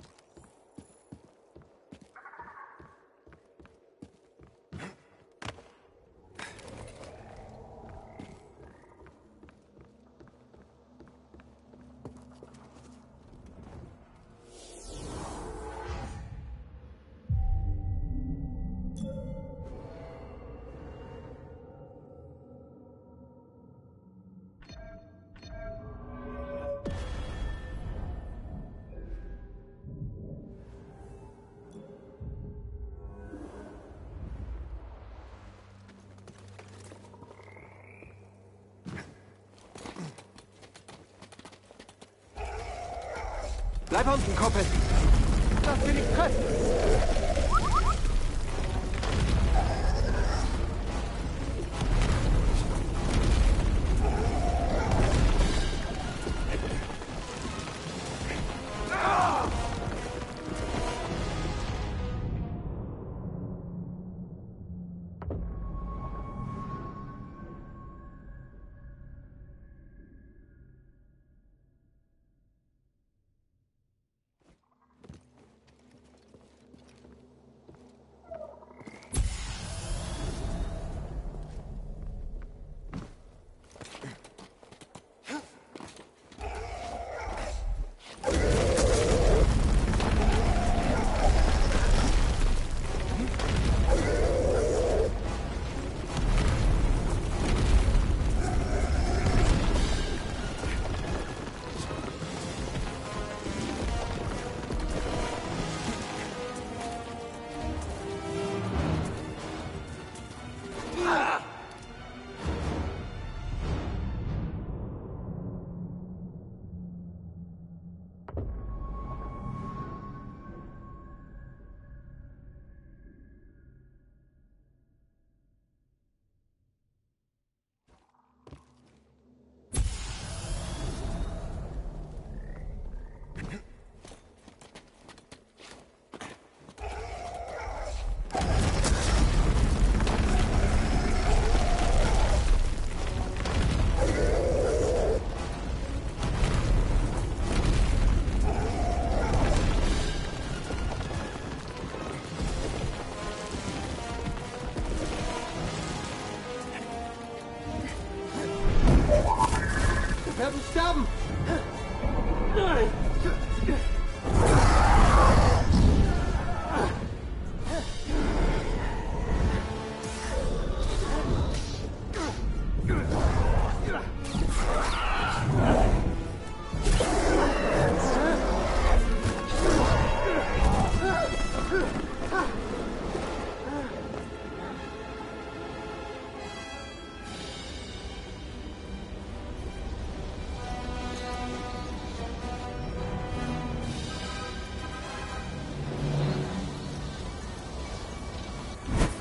Bleib unten, Kumpel! Lass mich nicht treffen! werden sterben! Nein!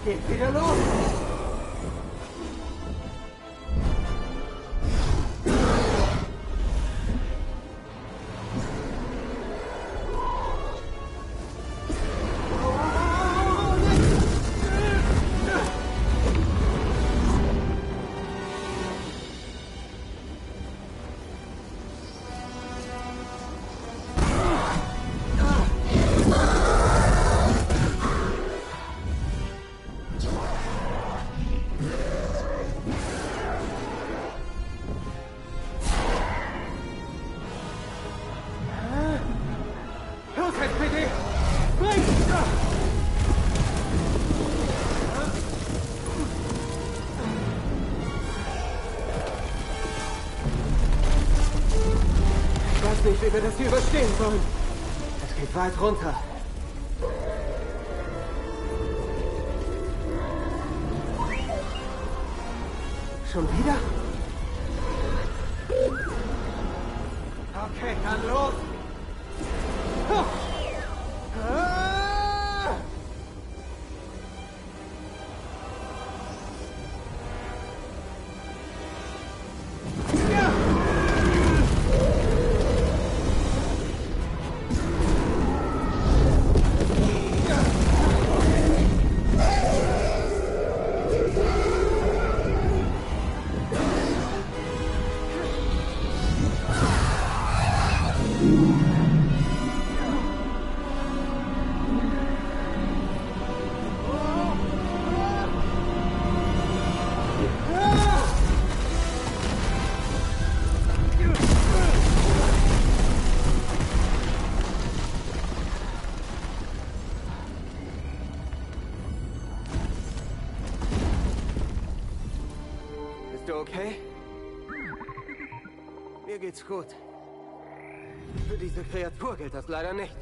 Geht wieder los! Ich weiß nicht, wie wir das hier überstehen sollen. Es geht weit runter. Schon wieder? Okay, dann los! Huh. Ah! Ja! Bist du okay? Mir geht's gut. Für diese Kreatur gilt das leider nicht.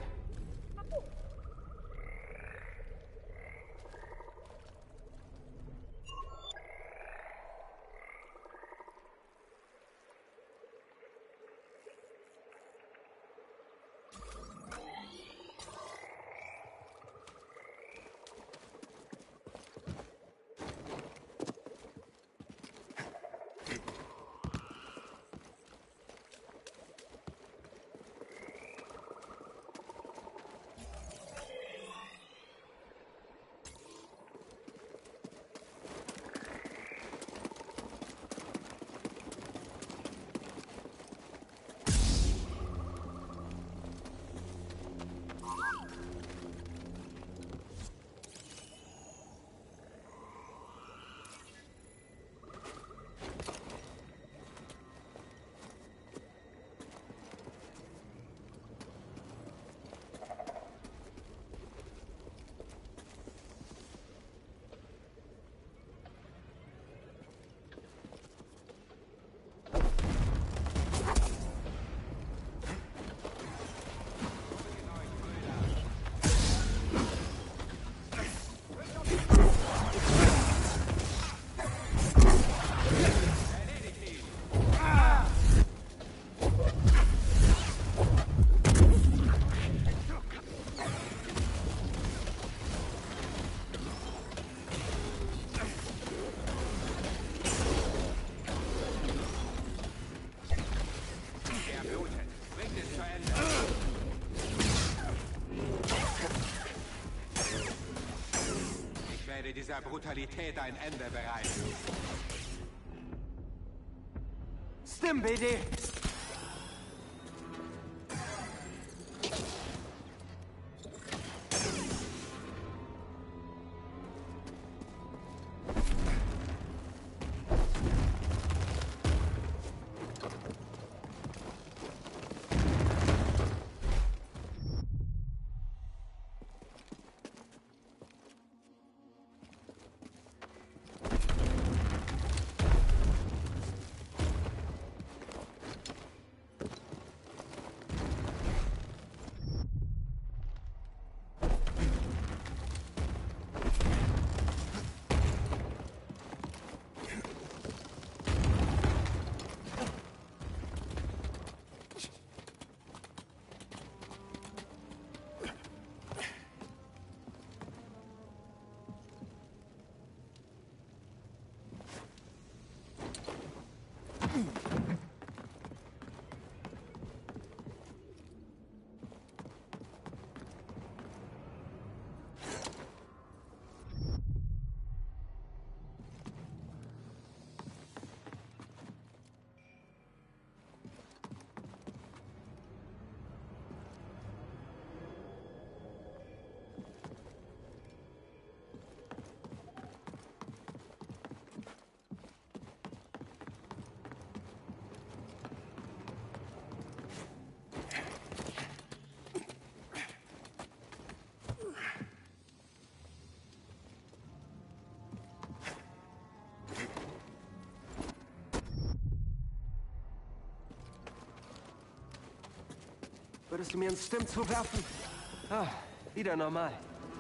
Dieser Brutalität ein Ende bereiten. Stim, B D! Würdest du mir einen Stim zuwerfen? Ah, wieder normal.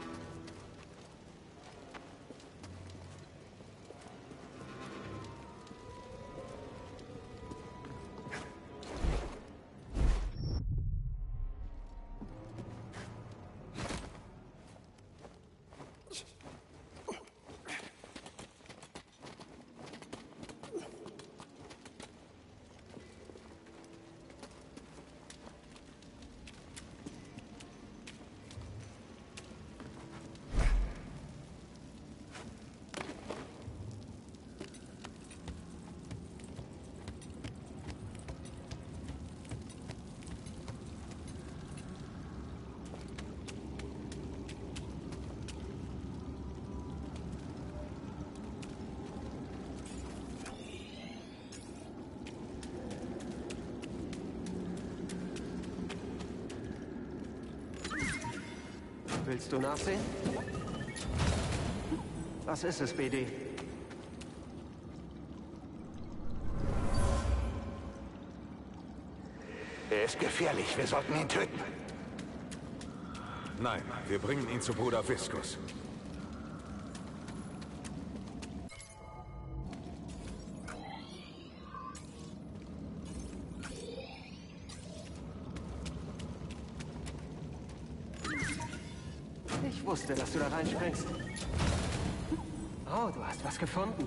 Willst du nachsehen? Was ist es, B D? Er ist gefährlich. Wir sollten ihn töten. Nein, wir bringen ihn zu Bruder Viskus. Ich wusste, dass du da reinspringst. Oh, du hast was gefunden.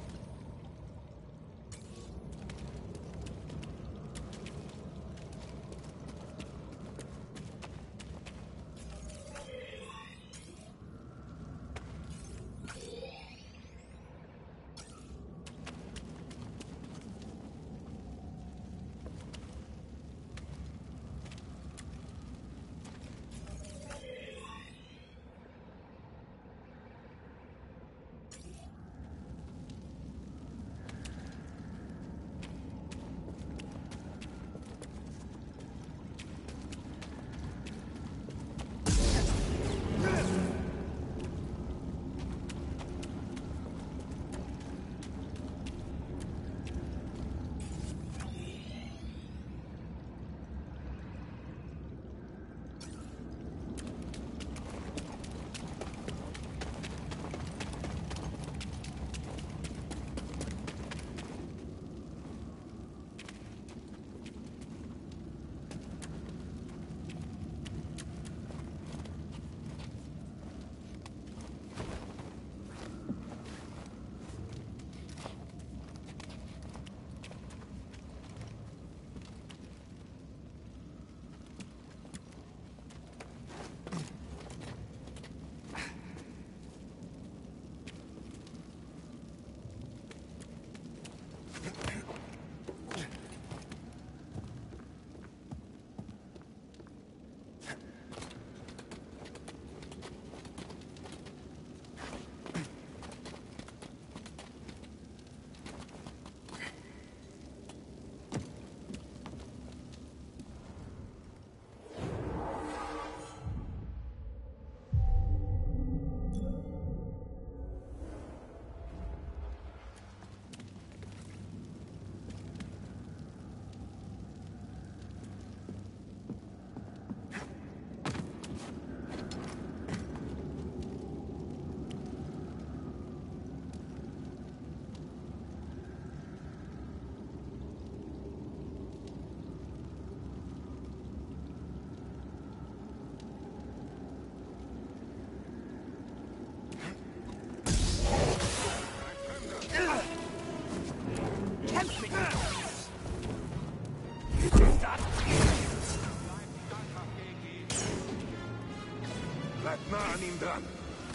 Bleibt nah an ihm dran.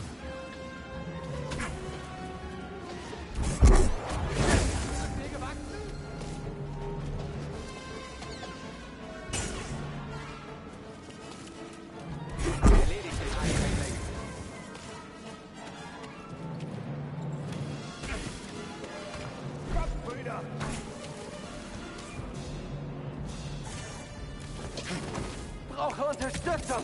Brauche Unterstützung!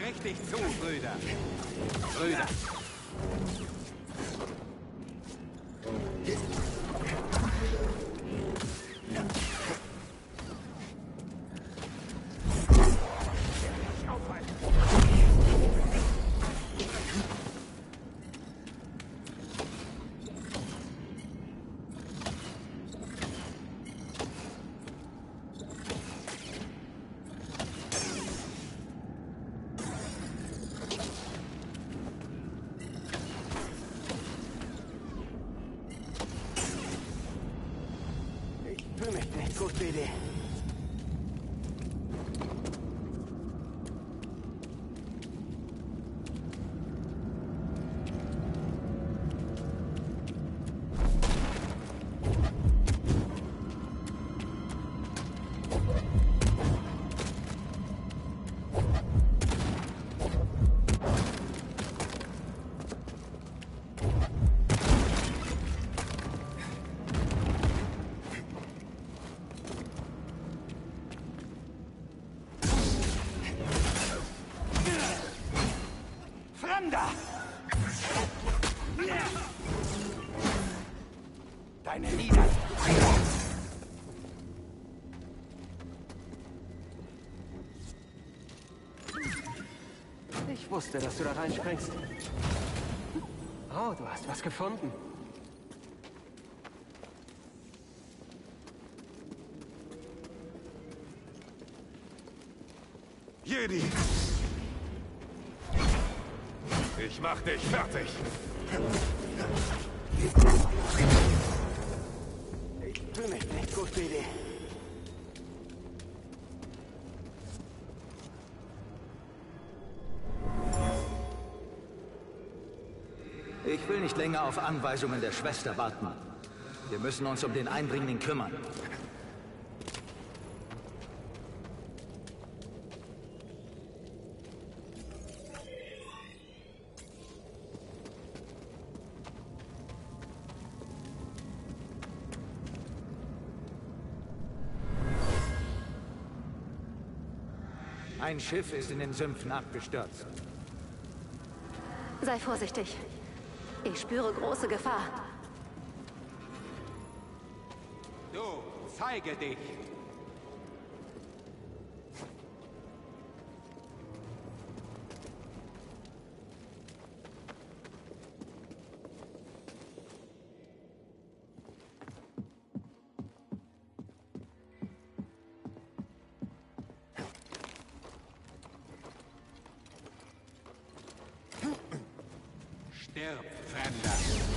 richtig zu, Brüder. Brüder. Ich fühle mich nicht gut, B D. Deine Lieder. Ich wusste, dass du da reinspringst. Oh, du hast was gefunden. Jedi! Ich mach dich fertig! Ich fühle mich nicht gut, B D. Ich will nicht länger auf Anweisungen der Schwester warten. Wir müssen uns um den Eindringling kümmern. Ein Schiff ist in den Sümpfen abgestürzt. Sei vorsichtig. Ich spüre große Gefahr. Du, zeige dich! Stirb, Fremder!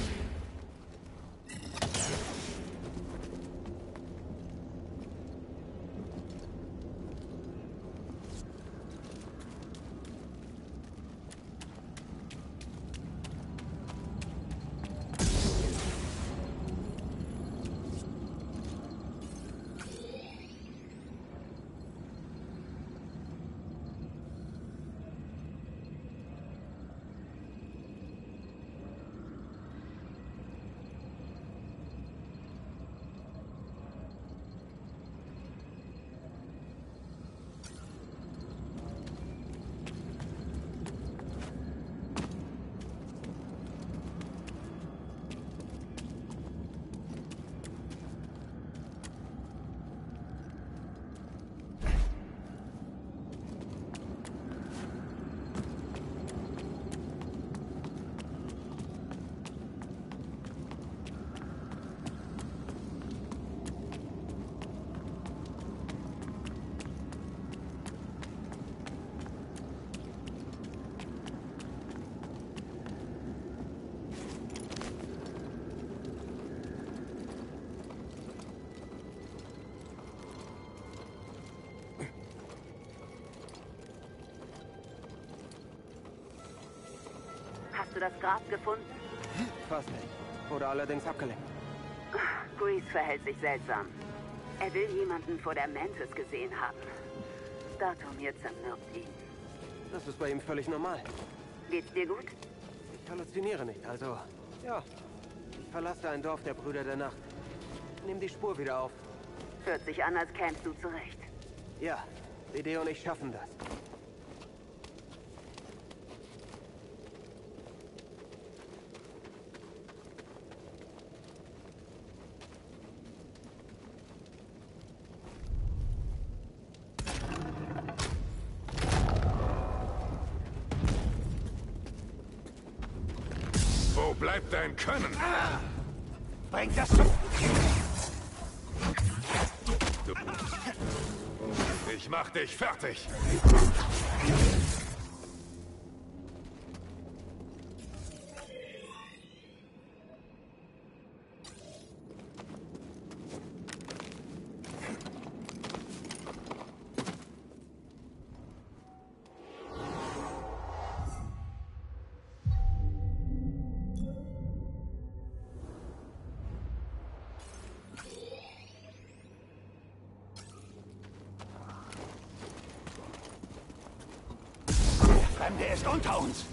Hast du das Grab gefunden? Fast nicht. Wurde allerdings abgelenkt. Grease verhält sich seltsam. Er will jemanden vor der Mantis gesehen haben. Datumir zermürbt ihn. Das ist bei ihm völlig normal. Geht's dir gut? Ich halluziniere nicht, also... Ja. Ich verlasse ein Dorf der Brüder der Nacht. Nimm die Spur wieder auf. Hört sich an, als kämst du zurecht. Ja. B D und ich schaffen das. bleibt dein Können? Ah! Bring das zu... Du... Ich mach dich fertig. Der ist unter uns.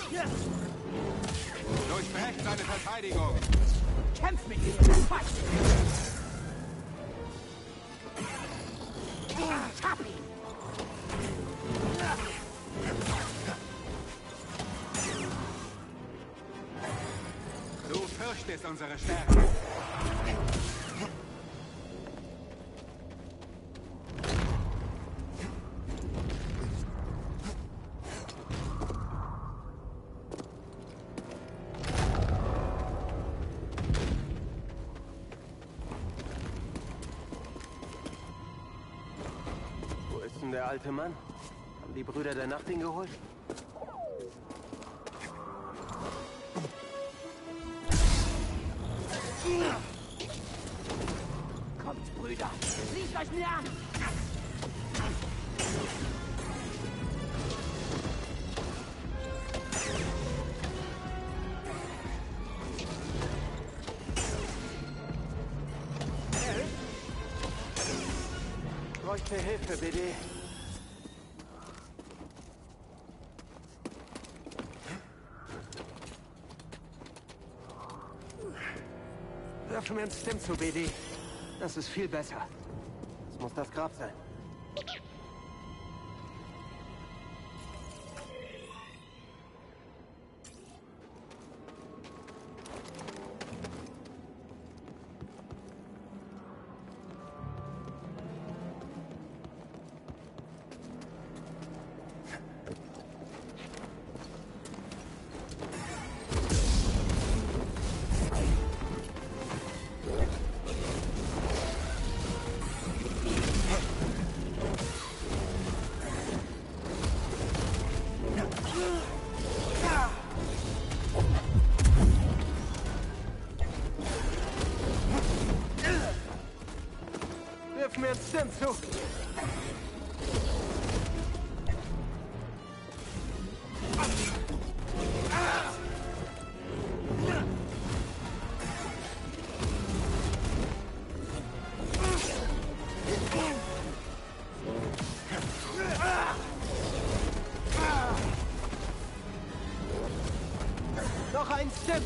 Durchbrecht seine Verteidigung. Kämpf mit ihm. Hab ihn. Du fürchtest unsere Stärke. Der alte Mann? Haben die Brüder der Nacht ihn geholt? Kommt, Brüder! Schließt euch mir an! Bräuchte Hilfe, B D. Werfen wir einen Stim zu, B D. Das ist viel besser. Das muss das Grab sein. Wirf mir einen Stim zu! Noch ein Stim!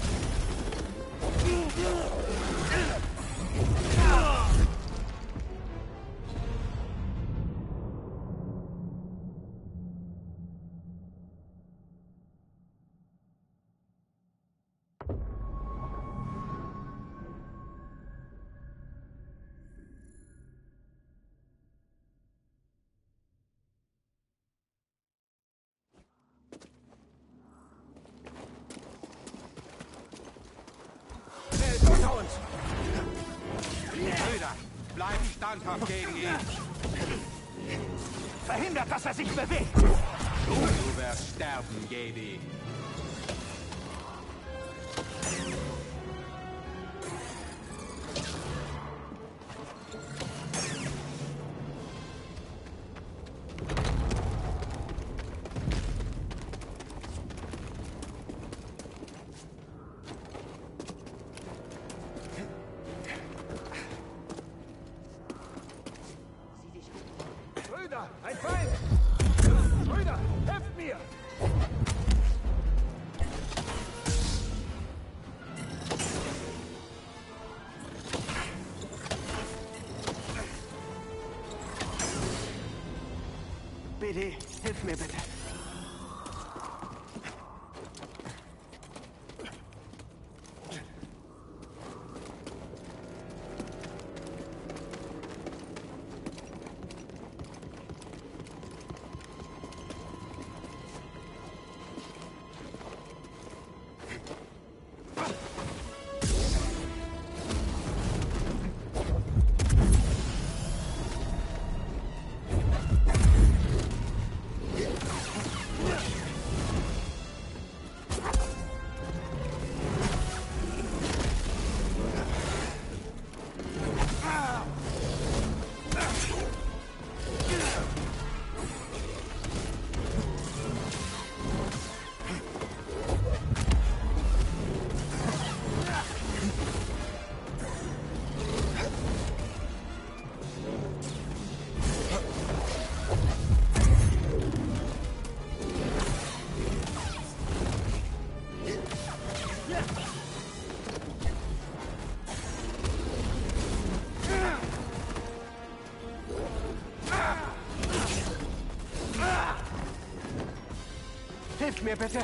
Brüder, bleibt standhaft gegen ihn. Verhindert, dass er sich bewegt! Du wirst sterben, Jedi. Brüder, ein Feind! Brüder, helft mir! B D, hilf mir bitte. mir bitte.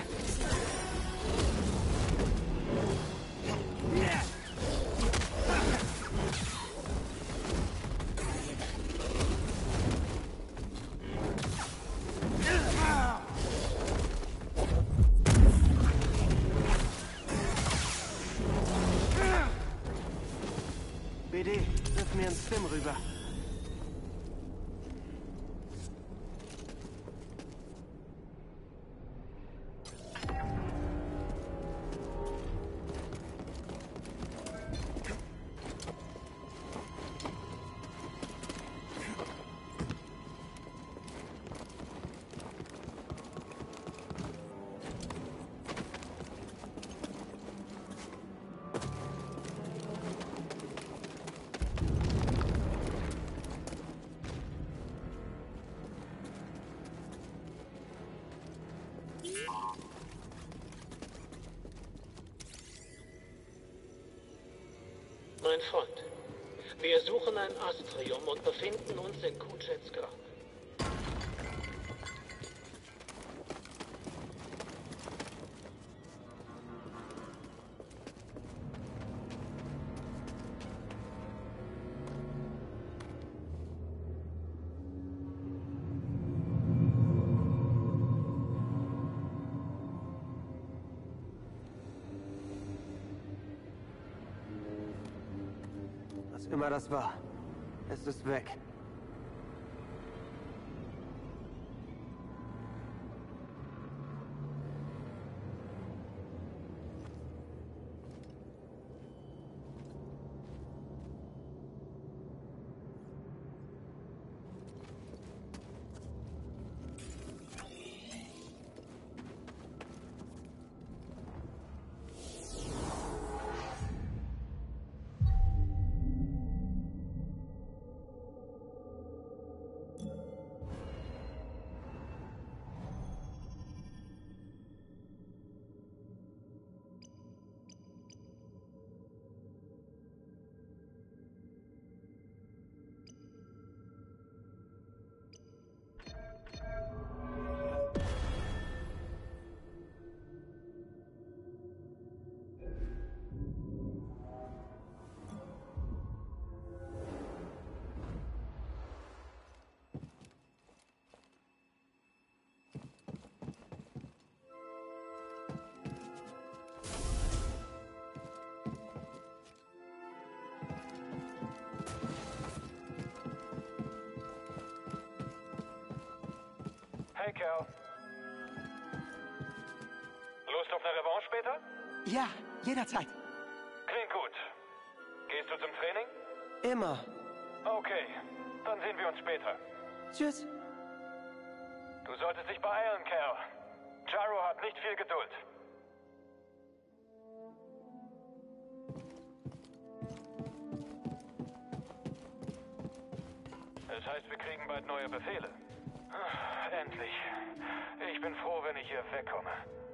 B D, wirf mir einen Stim rüber. Mein Freund, wir suchen ein Astrium und befinden uns in Kuchets Grab. Was immer das war, es ist weg. Hey, Kerl. Lust auf eine Revanche später? Ja, jederzeit. Klingt gut. Gehst du zum Training? Immer. Okay, dann sehen wir uns später. Tschüss. Du solltest dich beeilen, Kerl. Jaro hat nicht viel Geduld. Das heißt, wir kriegen bald neue Befehle. Endlich. Ich bin froh, wenn ich hier wegkomme.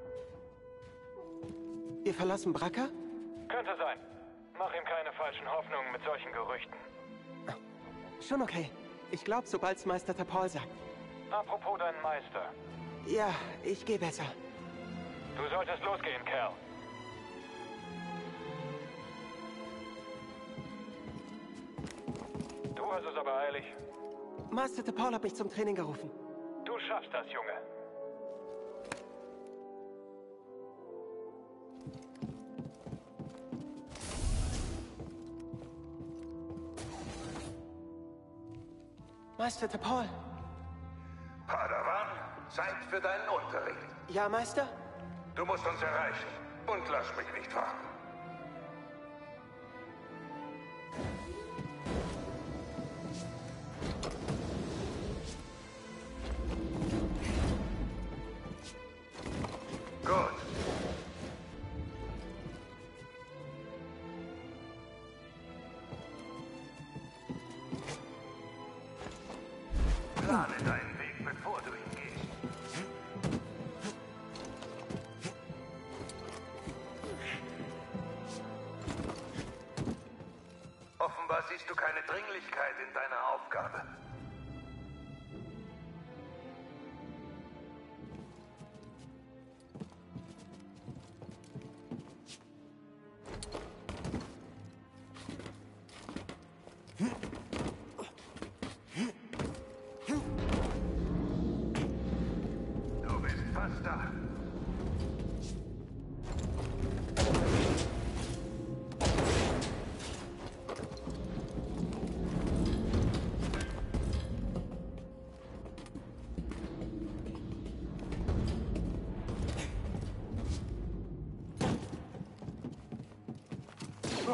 Wir verlassen Bracca? Könnte sein. Mach ihm keine falschen Hoffnungen mit solchen Gerüchten. Schon okay. Ich glaube, sobald's Meister Tapal sagt. Apropos deinen Meister. Ja, ich gehe besser. Du solltest losgehen, Kerl. Du hast es aber eilig. Meister Tapal hat mich zum Training gerufen. Du schaffst das, Junge. Meister Tapal. Padawan, Zeit für deinen Unterricht. Ja, Meister? Du musst uns erreichen. Und lass mich nicht warten. Gut. Plane deinen Weg, bevor du ihn gehst. Offenbar siehst du keine Dringlichkeit in deiner Aufgabe.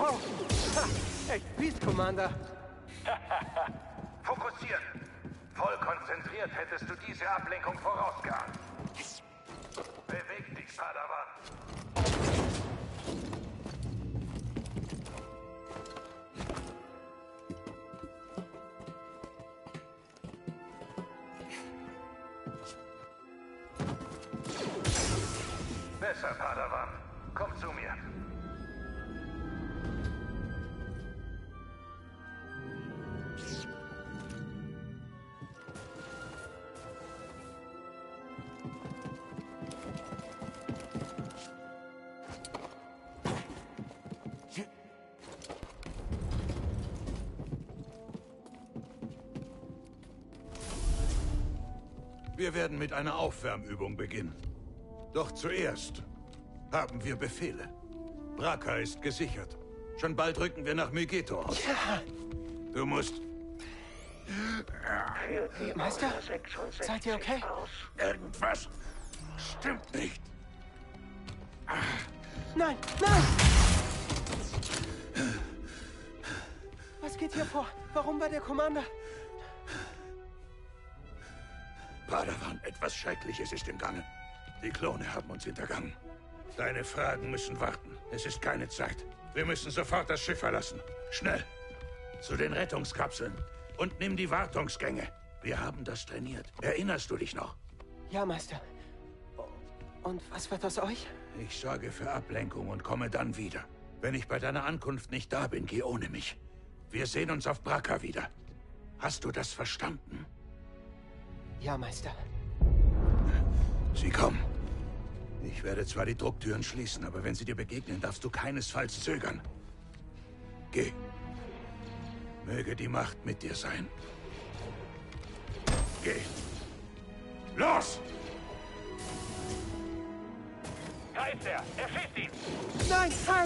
Wow. Ha, echt fies, Commander. Fokussieren. Voll konzentriert hättest du diese Ablenkung vorausgeahnt. Beweg dich, Padawan. Besser, Padawan. Komm zu mir. Wir werden mit einer Aufwärmübung beginnen. Doch zuerst haben wir Befehle. Bracca ist gesichert. Schon bald rücken wir nach Mygeto aus. Ja. Du musst... Meister, seid ihr okay? Irgendwas stimmt nicht. Nein, nein! Was geht hier vor? Warum war der Commander? Padawan, etwas Schreckliches ist im Gange. Die Klone haben uns hintergangen. Deine Fragen müssen warten. Es ist keine Zeit. Wir müssen sofort das Schiff verlassen. Schnell. Zu den Rettungskapseln. Und nimm die Wartungsgänge. Wir haben das trainiert. Erinnerst du dich noch? Ja, Meister. Und was wird aus euch? Ich sorge für Ablenkung und komme dann wieder. Wenn ich bei deiner Ankunft nicht da bin, geh ohne mich. Wir sehen uns auf Bracca wieder. Hast du das verstanden? Ja, Meister. Sie kommen. Ich werde zwar die Drucktüren schließen, aber wenn sie dir begegnen, darfst du keinesfalls zögern. Geh. Möge die Macht mit dir sein. Geh. Los! Da ist er! Er schießt ihn! Nein, halt!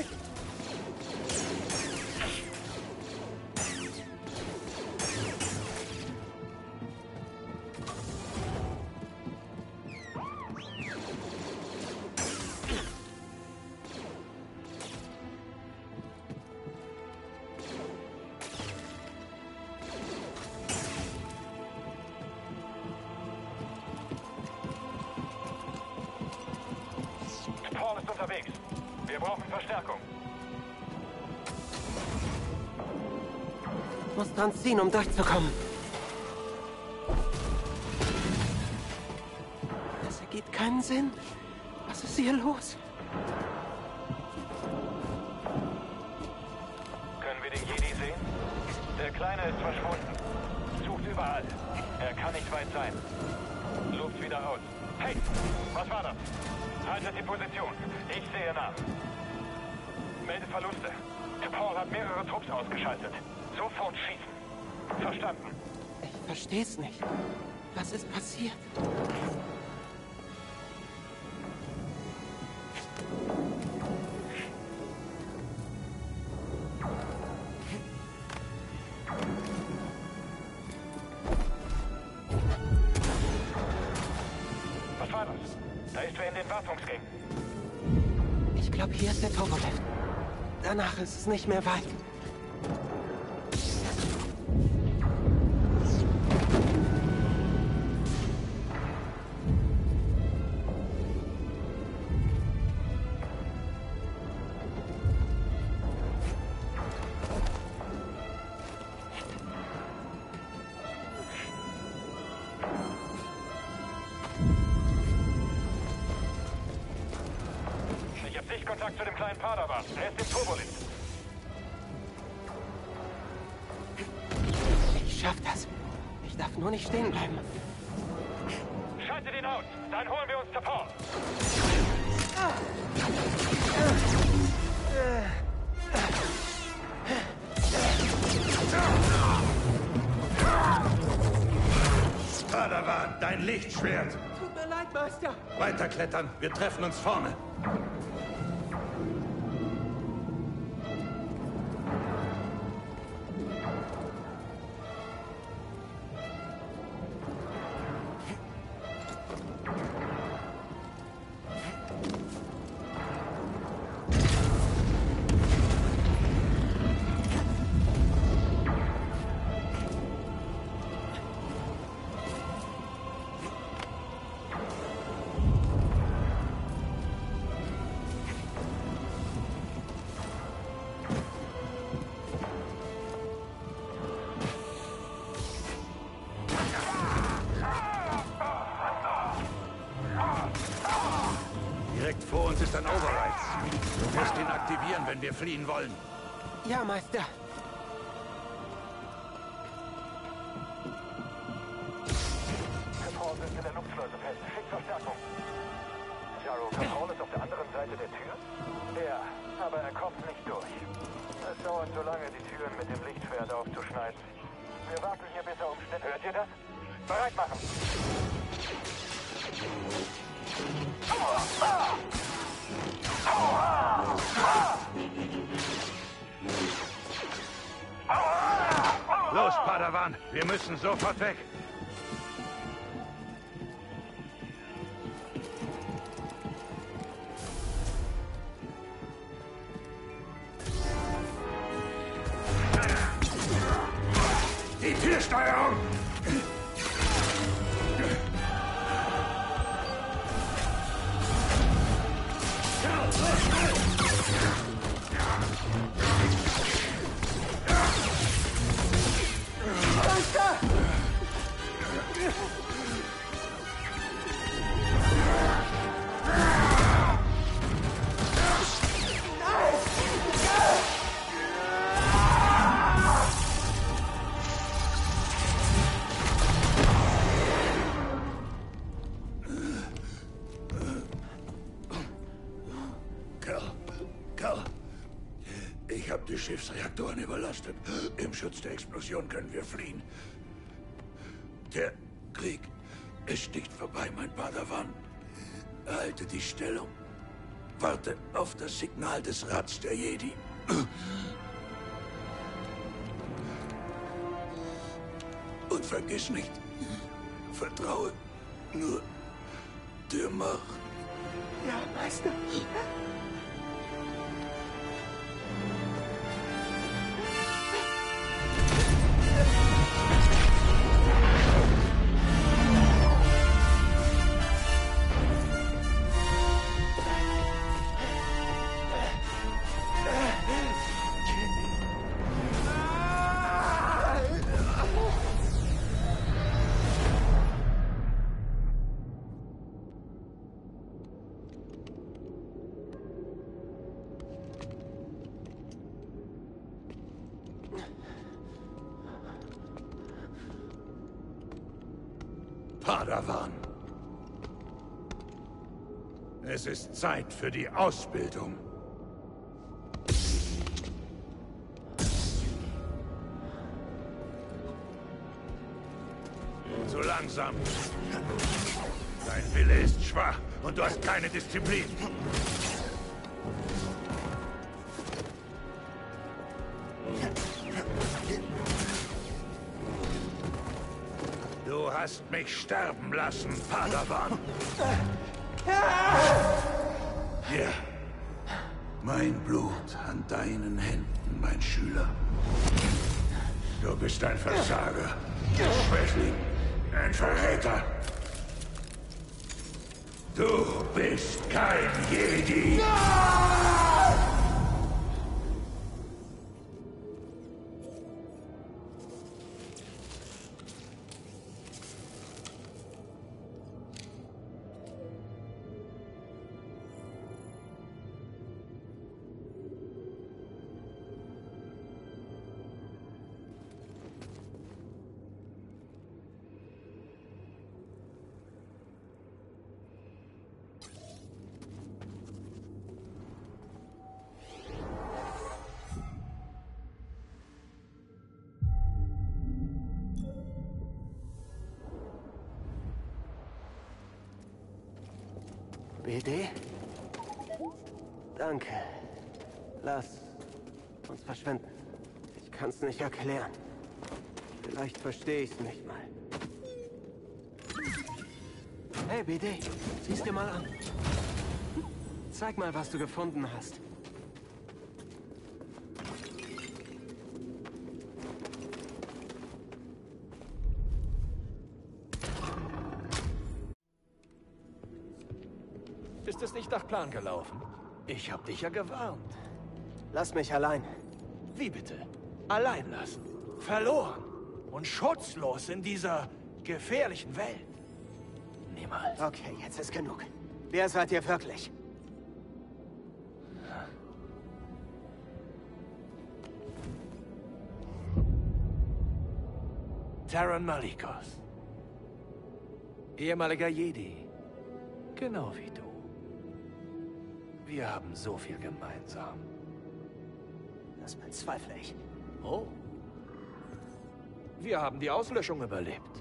Paul ist unterwegs. Wir brauchen Verstärkung. Ich muss dran ziehen, um durchzukommen. Das ergibt keinen Sinn. Was ist hier los? Können wir den Jedi sehen? Der Kleine ist verschwunden. Sucht überall. Er kann nicht weit sein. Luft wieder raus. Hey, was war das? Haltet die Position. Ich sehe nach. Melde Verluste. Paul hat mehrere Trupps ausgeschaltet. Sofort schießen. Verstanden. Ich versteh's nicht. Was ist passiert? Was war das? Da ist wer in den Wartungsgängen. Ich glaube, hier ist der Turbolift. Danach ist es nicht mehr weit. Ich habe Sichtkontakt zu dem kleinen Padawan. Er ist im Turbolift. Ich schaff das. Ich darf nur nicht stehen bleiben. Schaltet ihn aus. Dann holen wir uns zu Paul. Padawan, dein Lichtschwert. Tut mir leid, Meister. Weiterklettern. Wir treffen uns vorne. ist an Overrides. Du musst ihn aktivieren, wenn wir fliehen wollen. Ja, Meister. Control sitzt in der Luftschleuse fest. Schickt Verstärkung. Jaro, Control ist auf der anderen Seite der Tür? Ja, aber er kommt nicht durch. Es dauert so lange, die Türen mit dem Lichtschwert aufzuschneiden. Wir warten hier, bis er umstellt. Hört ihr das? Bereit machen! Los, Padawan, wir müssen sofort weg. Die Türsteuerung! Ich habe die Schiffsreaktoren überlastet. Im Schutz der Explosion können wir fliehen. Der Krieg ist nicht vorbei, mein Padawan. Halte die Stellung. Warte auf das Signal des Rats der Jedi. Und vergiss nicht, vertraue nur der Macht. Ja, Meister. Padawan. Es ist Zeit für die Ausbildung. Zu langsam. Dein Wille ist schwach und du hast keine Disziplin. Du hast mich sterben lassen, Padawan. Hier. Mein Blut an deinen Händen, mein Schüler. Du bist ein Versager. Ein Schwächling. Ein Verräter. Du bist kein Jedi. B D? Danke. Lass uns verschwinden. Ich kann's nicht erklären. Vielleicht verstehe ich's nicht mal. Hey, B D, sieh's dir mal an. Zeig mal, was du gefunden hast. Ist es nicht nach Plan gelaufen? Ich hab dich ja gewarnt. Lass mich allein. Wie bitte? Allein lassen? Verloren? Und schutzlos in dieser gefährlichen Welt? Niemals. Okay, jetzt ist genug. Wer seid ihr wirklich? Taron Malicos. Ehemaliger Jedi. Genau wie du. Wir haben so viel gemeinsam. Das bezweifle ich. Oh. Wir haben die Auslöschung überlebt.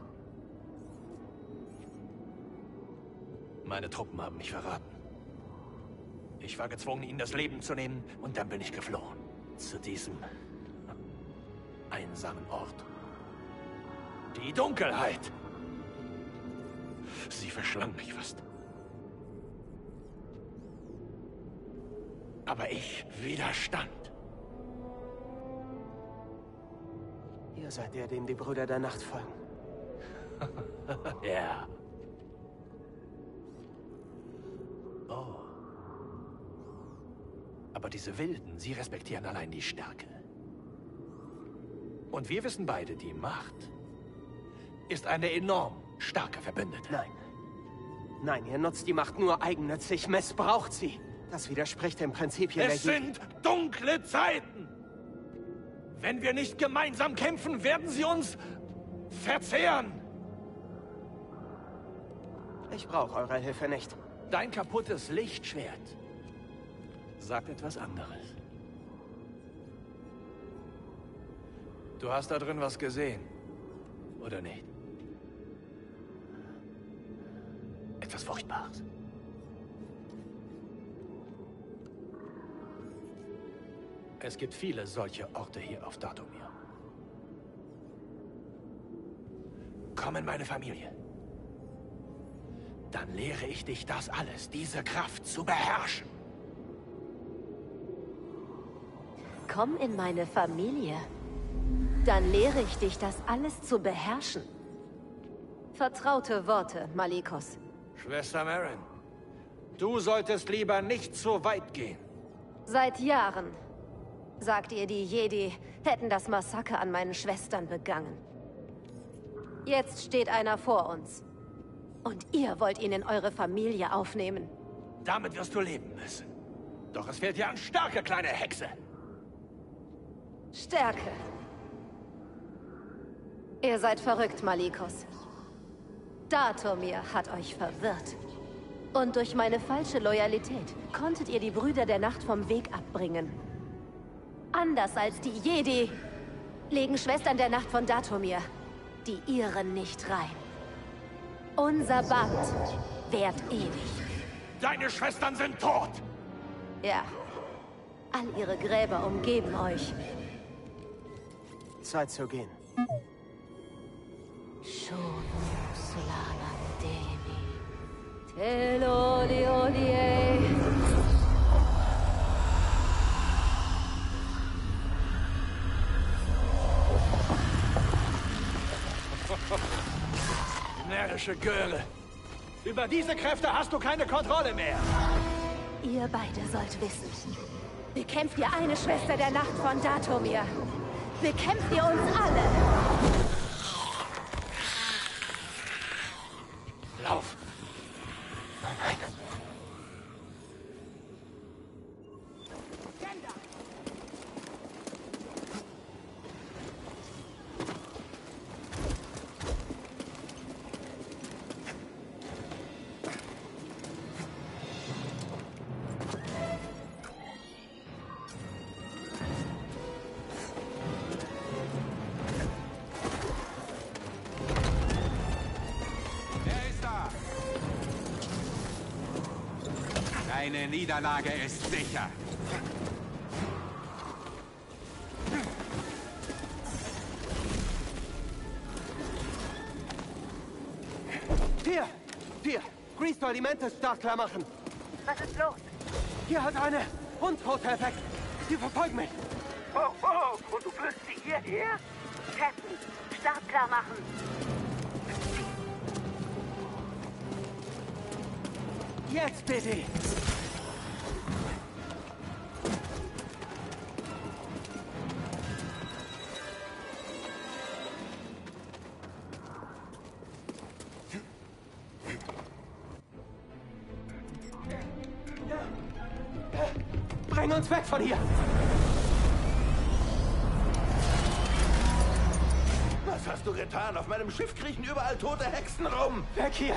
Meine Truppen haben mich verraten. Ich war gezwungen, ihnen das Leben zu nehmen, und dann bin ich geflohen. Zu diesem einsamen Ort. Die Dunkelheit. Sie verschlang mich fast. Aber ich widerstand. Ihr seid der, dem die Brüder der Nacht folgen. Ja. Oh. Aber diese Wilden, sie respektieren allein die Stärke. Und wir wissen beide, die Macht ist eine enorm starke Verbündete. Nein. Nein, ihr nutzt die Macht nur eigennützig, missbraucht sie. Das widerspricht dem Prinzipien der Es sind dunkle Zeiten. Wenn wir nicht gemeinsam kämpfen, werden sie uns verzehren. Ich brauche eure Hilfe nicht. Dein kaputtes Lichtschwert sagt etwas anderes. Du hast da drin was gesehen, oder nicht? Etwas Furchtbares. Es gibt viele solche Orte hier auf Dathomir. Komm in meine Familie. Dann lehre ich dich das alles, diese Kraft zu beherrschen. Komm in meine Familie. Dann lehre ich dich, das alles zu beherrschen. Vertraute Worte, Malicos. Schwester Merrin, du solltest lieber nicht so weit gehen. Seit Jahren, sagt ihr, die Jedi hätten das Massaker an meinen Schwestern begangen. Jetzt steht einer vor uns. Und ihr wollt ihn in eure Familie aufnehmen. Damit wirst du leben müssen. Doch es fehlt dir an Stärke, kleine Hexe. Stärke. Ihr seid verrückt, Malicos. Dathomir hat euch verwirrt. Und durch meine falsche Loyalität konntet ihr die Brüder der Nacht vom Weg abbringen. Anders als die Jedi legen Schwestern der Nacht von Dathomir die ihren nicht rein. Unser Band währt ewig. Deine Schwestern sind tot! Ja. All ihre Gräber umgeben euch. Zeit zu gehen. Närrische Göre. Über diese Kräfte hast du keine Kontrolle mehr. Ihr beide sollt wissen. Bekämpft ihr eine Schwester der Nacht von Dathomir, bekämpft ihr uns alle. Lauf. Nein. Deine Niederlage ist sicher. Hier! Hier! Grease soll die Mantis startklar machen. Was ist los? Hier hat eine Untote-Effekt. Sie verfolgen mich. Oh, oh, und du führst sie hierher? Captain, startklar machen. Jetzt, bitte! Bring uns weg von hier! Was hast hast du getan? Auf meinem Schiff kriechen überall tote Hexen rum. Weg hier!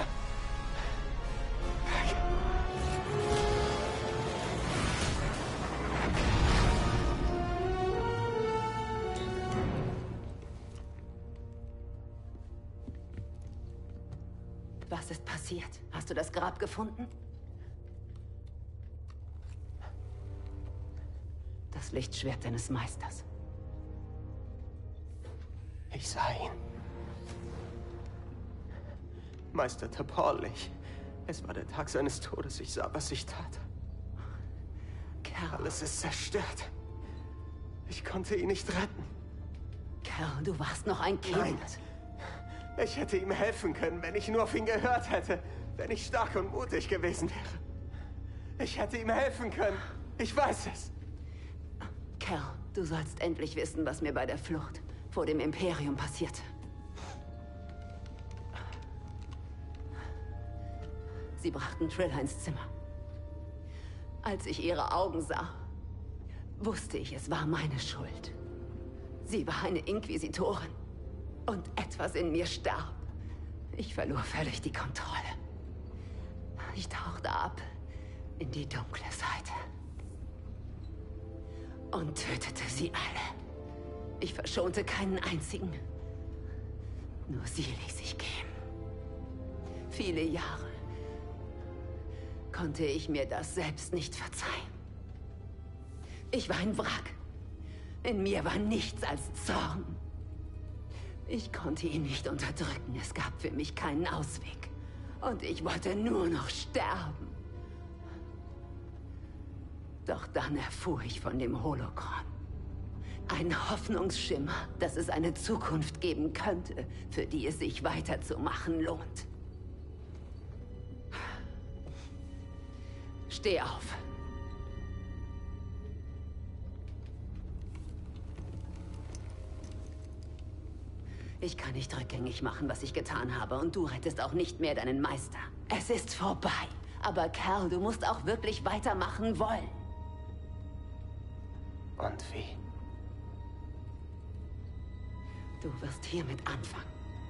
Weg! Was ist passiert? Hast du das Grab gefunden? Das Lichtschwert deines Meisters. Ich sah ihn. Meister T'Pol, ich... Es war der Tag seines Todes. Ich sah, was ich tat. Cal. Alles ist zerstört. Ich konnte ihn nicht retten. Cal, du warst noch ein Kind. Nein. Ich hätte ihm helfen können, wenn ich nur auf ihn gehört hätte. Wenn ich stark und mutig gewesen wäre. Ich hätte ihm helfen können. Ich weiß es. Cal, du sollst endlich wissen, was mir bei der Flucht vor dem Imperium passierte. Sie brachten Trilla ins Zimmer. Als ich ihre Augen sah, wusste ich, es war meine Schuld. Sie war eine Inquisitorin. Und etwas in mir starb. Ich verlor völlig die Kontrolle. Ich tauchte ab in die dunkle Seite. Und tötete sie alle. Ich verschonte keinen einzigen. Nur sie ließ ich gehen. Viele Jahre konnte ich mir das selbst nicht verzeihen. Ich war ein Wrack. In mir war nichts als Zorn. Ich konnte ihn nicht unterdrücken. Es gab für mich keinen Ausweg. Und ich wollte nur noch sterben. Doch dann erfuhr ich von dem Holocron. Ein Hoffnungsschimmer, dass es eine Zukunft geben könnte, für die es sich weiterzumachen lohnt. Steh auf. Ich kann nicht rückgängig machen, was ich getan habe, und du rettest auch nicht mehr deinen Meister. Es ist vorbei. Aber Cal, du musst auch wirklich weitermachen wollen. Und wie? Du wirst hiermit anfangen.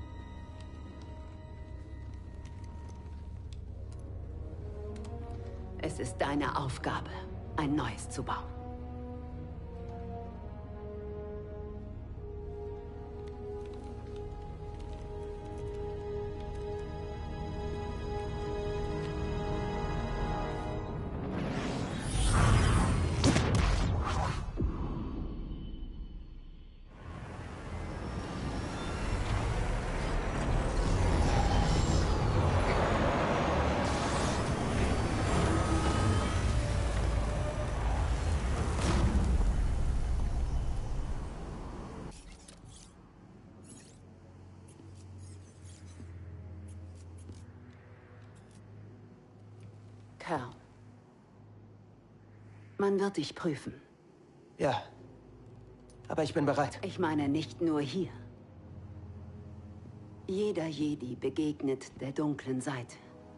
Es ist deine Aufgabe, ein neues zu bauen. Cal. Man wird dich prüfen. Ja. Aber ich bin bereit. Ich meine nicht nur hier. Jeder Jedi begegnet der dunklen Seite.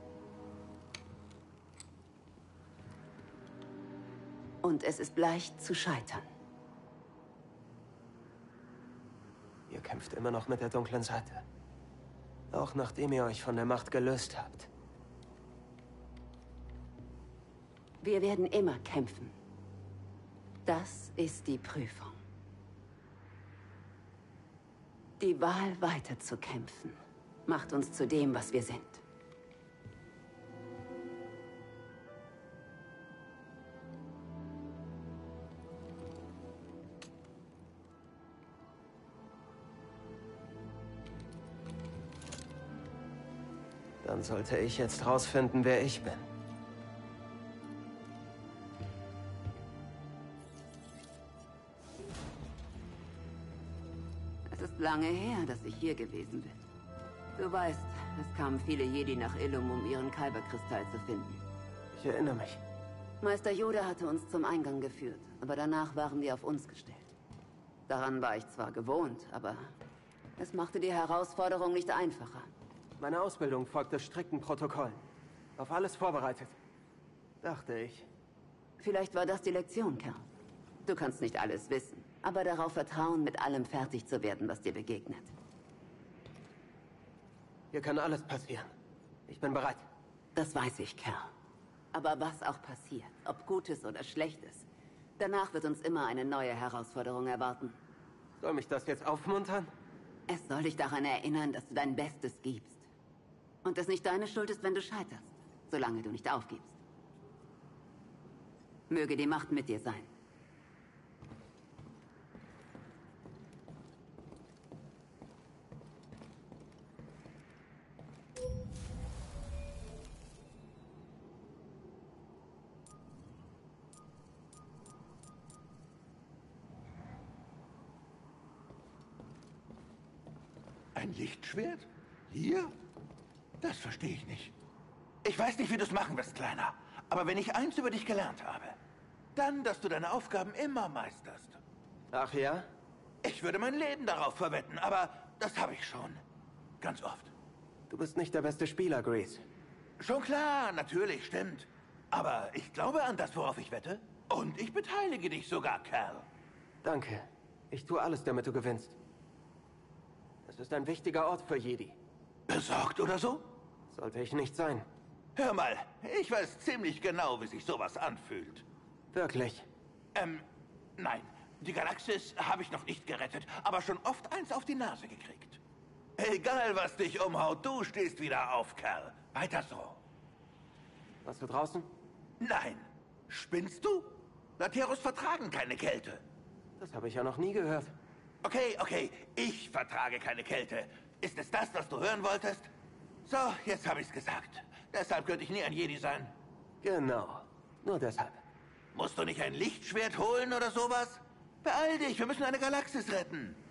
Und es ist leicht zu scheitern. Ihr kämpft immer noch mit der dunklen Seite. Auch nachdem ihr euch von der Macht gelöst habt. Wir werden immer kämpfen. Das ist die Prüfung. Die Wahl, weiter zu kämpfen, macht uns zu dem, was wir sind. Dann sollte ich jetzt rausfinden, wer ich bin. Es ist lange her, dass ich hier gewesen bin. Du weißt, es kamen viele Jedi nach Illum, um ihren Kyberkristall zu finden. Ich erinnere mich. Meister Yoda hatte uns zum Eingang geführt, aber danach waren wir auf uns gestellt. Daran war ich zwar gewohnt, aber es machte die Herausforderung nicht einfacher. Meine Ausbildung folgte strikten Protokollen. Auf alles vorbereitet. Dachte ich. Vielleicht war das die Lektion, Cal. Du kannst nicht alles wissen, aber darauf vertrauen, mit allem fertig zu werden, was dir begegnet. Hier kann alles passieren. Ich bin bereit. Das weiß ich, Kerl. Aber was auch passiert, ob Gutes oder Schlechtes, danach wird uns immer eine neue Herausforderung erwarten. Soll mich das jetzt aufmuntern? Es soll dich daran erinnern, dass du dein Bestes gibst. Und es nicht deine Schuld ist, wenn du scheiterst, solange du nicht aufgibst. Möge die Macht mit dir sein. Ein Lichtschwert? Hier? Das verstehe ich nicht. Ich weiß nicht, wie du es machen wirst, Kleiner. Aber wenn ich eins über dich gelernt habe, dann, dass du deine Aufgaben immer meisterst. Ach ja? Ich würde mein Leben darauf verwetten, aber das habe ich schon. Ganz oft. Du bist nicht der beste Spieler, Grease. Schon klar, natürlich, stimmt. Aber ich glaube an das, worauf ich wette. Und ich beteilige dich sogar, Kerl. Danke. Ich tue alles, damit du gewinnst. Es ist ein wichtiger Ort für Jedi. Besorgt oder so? Sollte ich nicht sein. Hör mal, ich weiß ziemlich genau, wie sich sowas anfühlt. Wirklich? Ähm, nein. Die Galaxis habe ich noch nicht gerettet, aber schon oft eins auf die Nase gekriegt. Egal, was dich umhaut, du stehst wieder auf, Kerl. Weiter so. Warst du draußen? Nein. Spinnst du? Lateros vertragen keine Kälte. Das habe ich ja noch nie gehört. Okay, okay. Ich vertrage keine Kälte. Ist es das, was du hören wolltest? So, jetzt habe ich's gesagt. Deshalb könnte ich nie ein Jedi sein. Genau. Nur deshalb. Musst du nicht ein Lichtschwert holen oder sowas? Beeil dich, wir müssen eine Galaxis retten.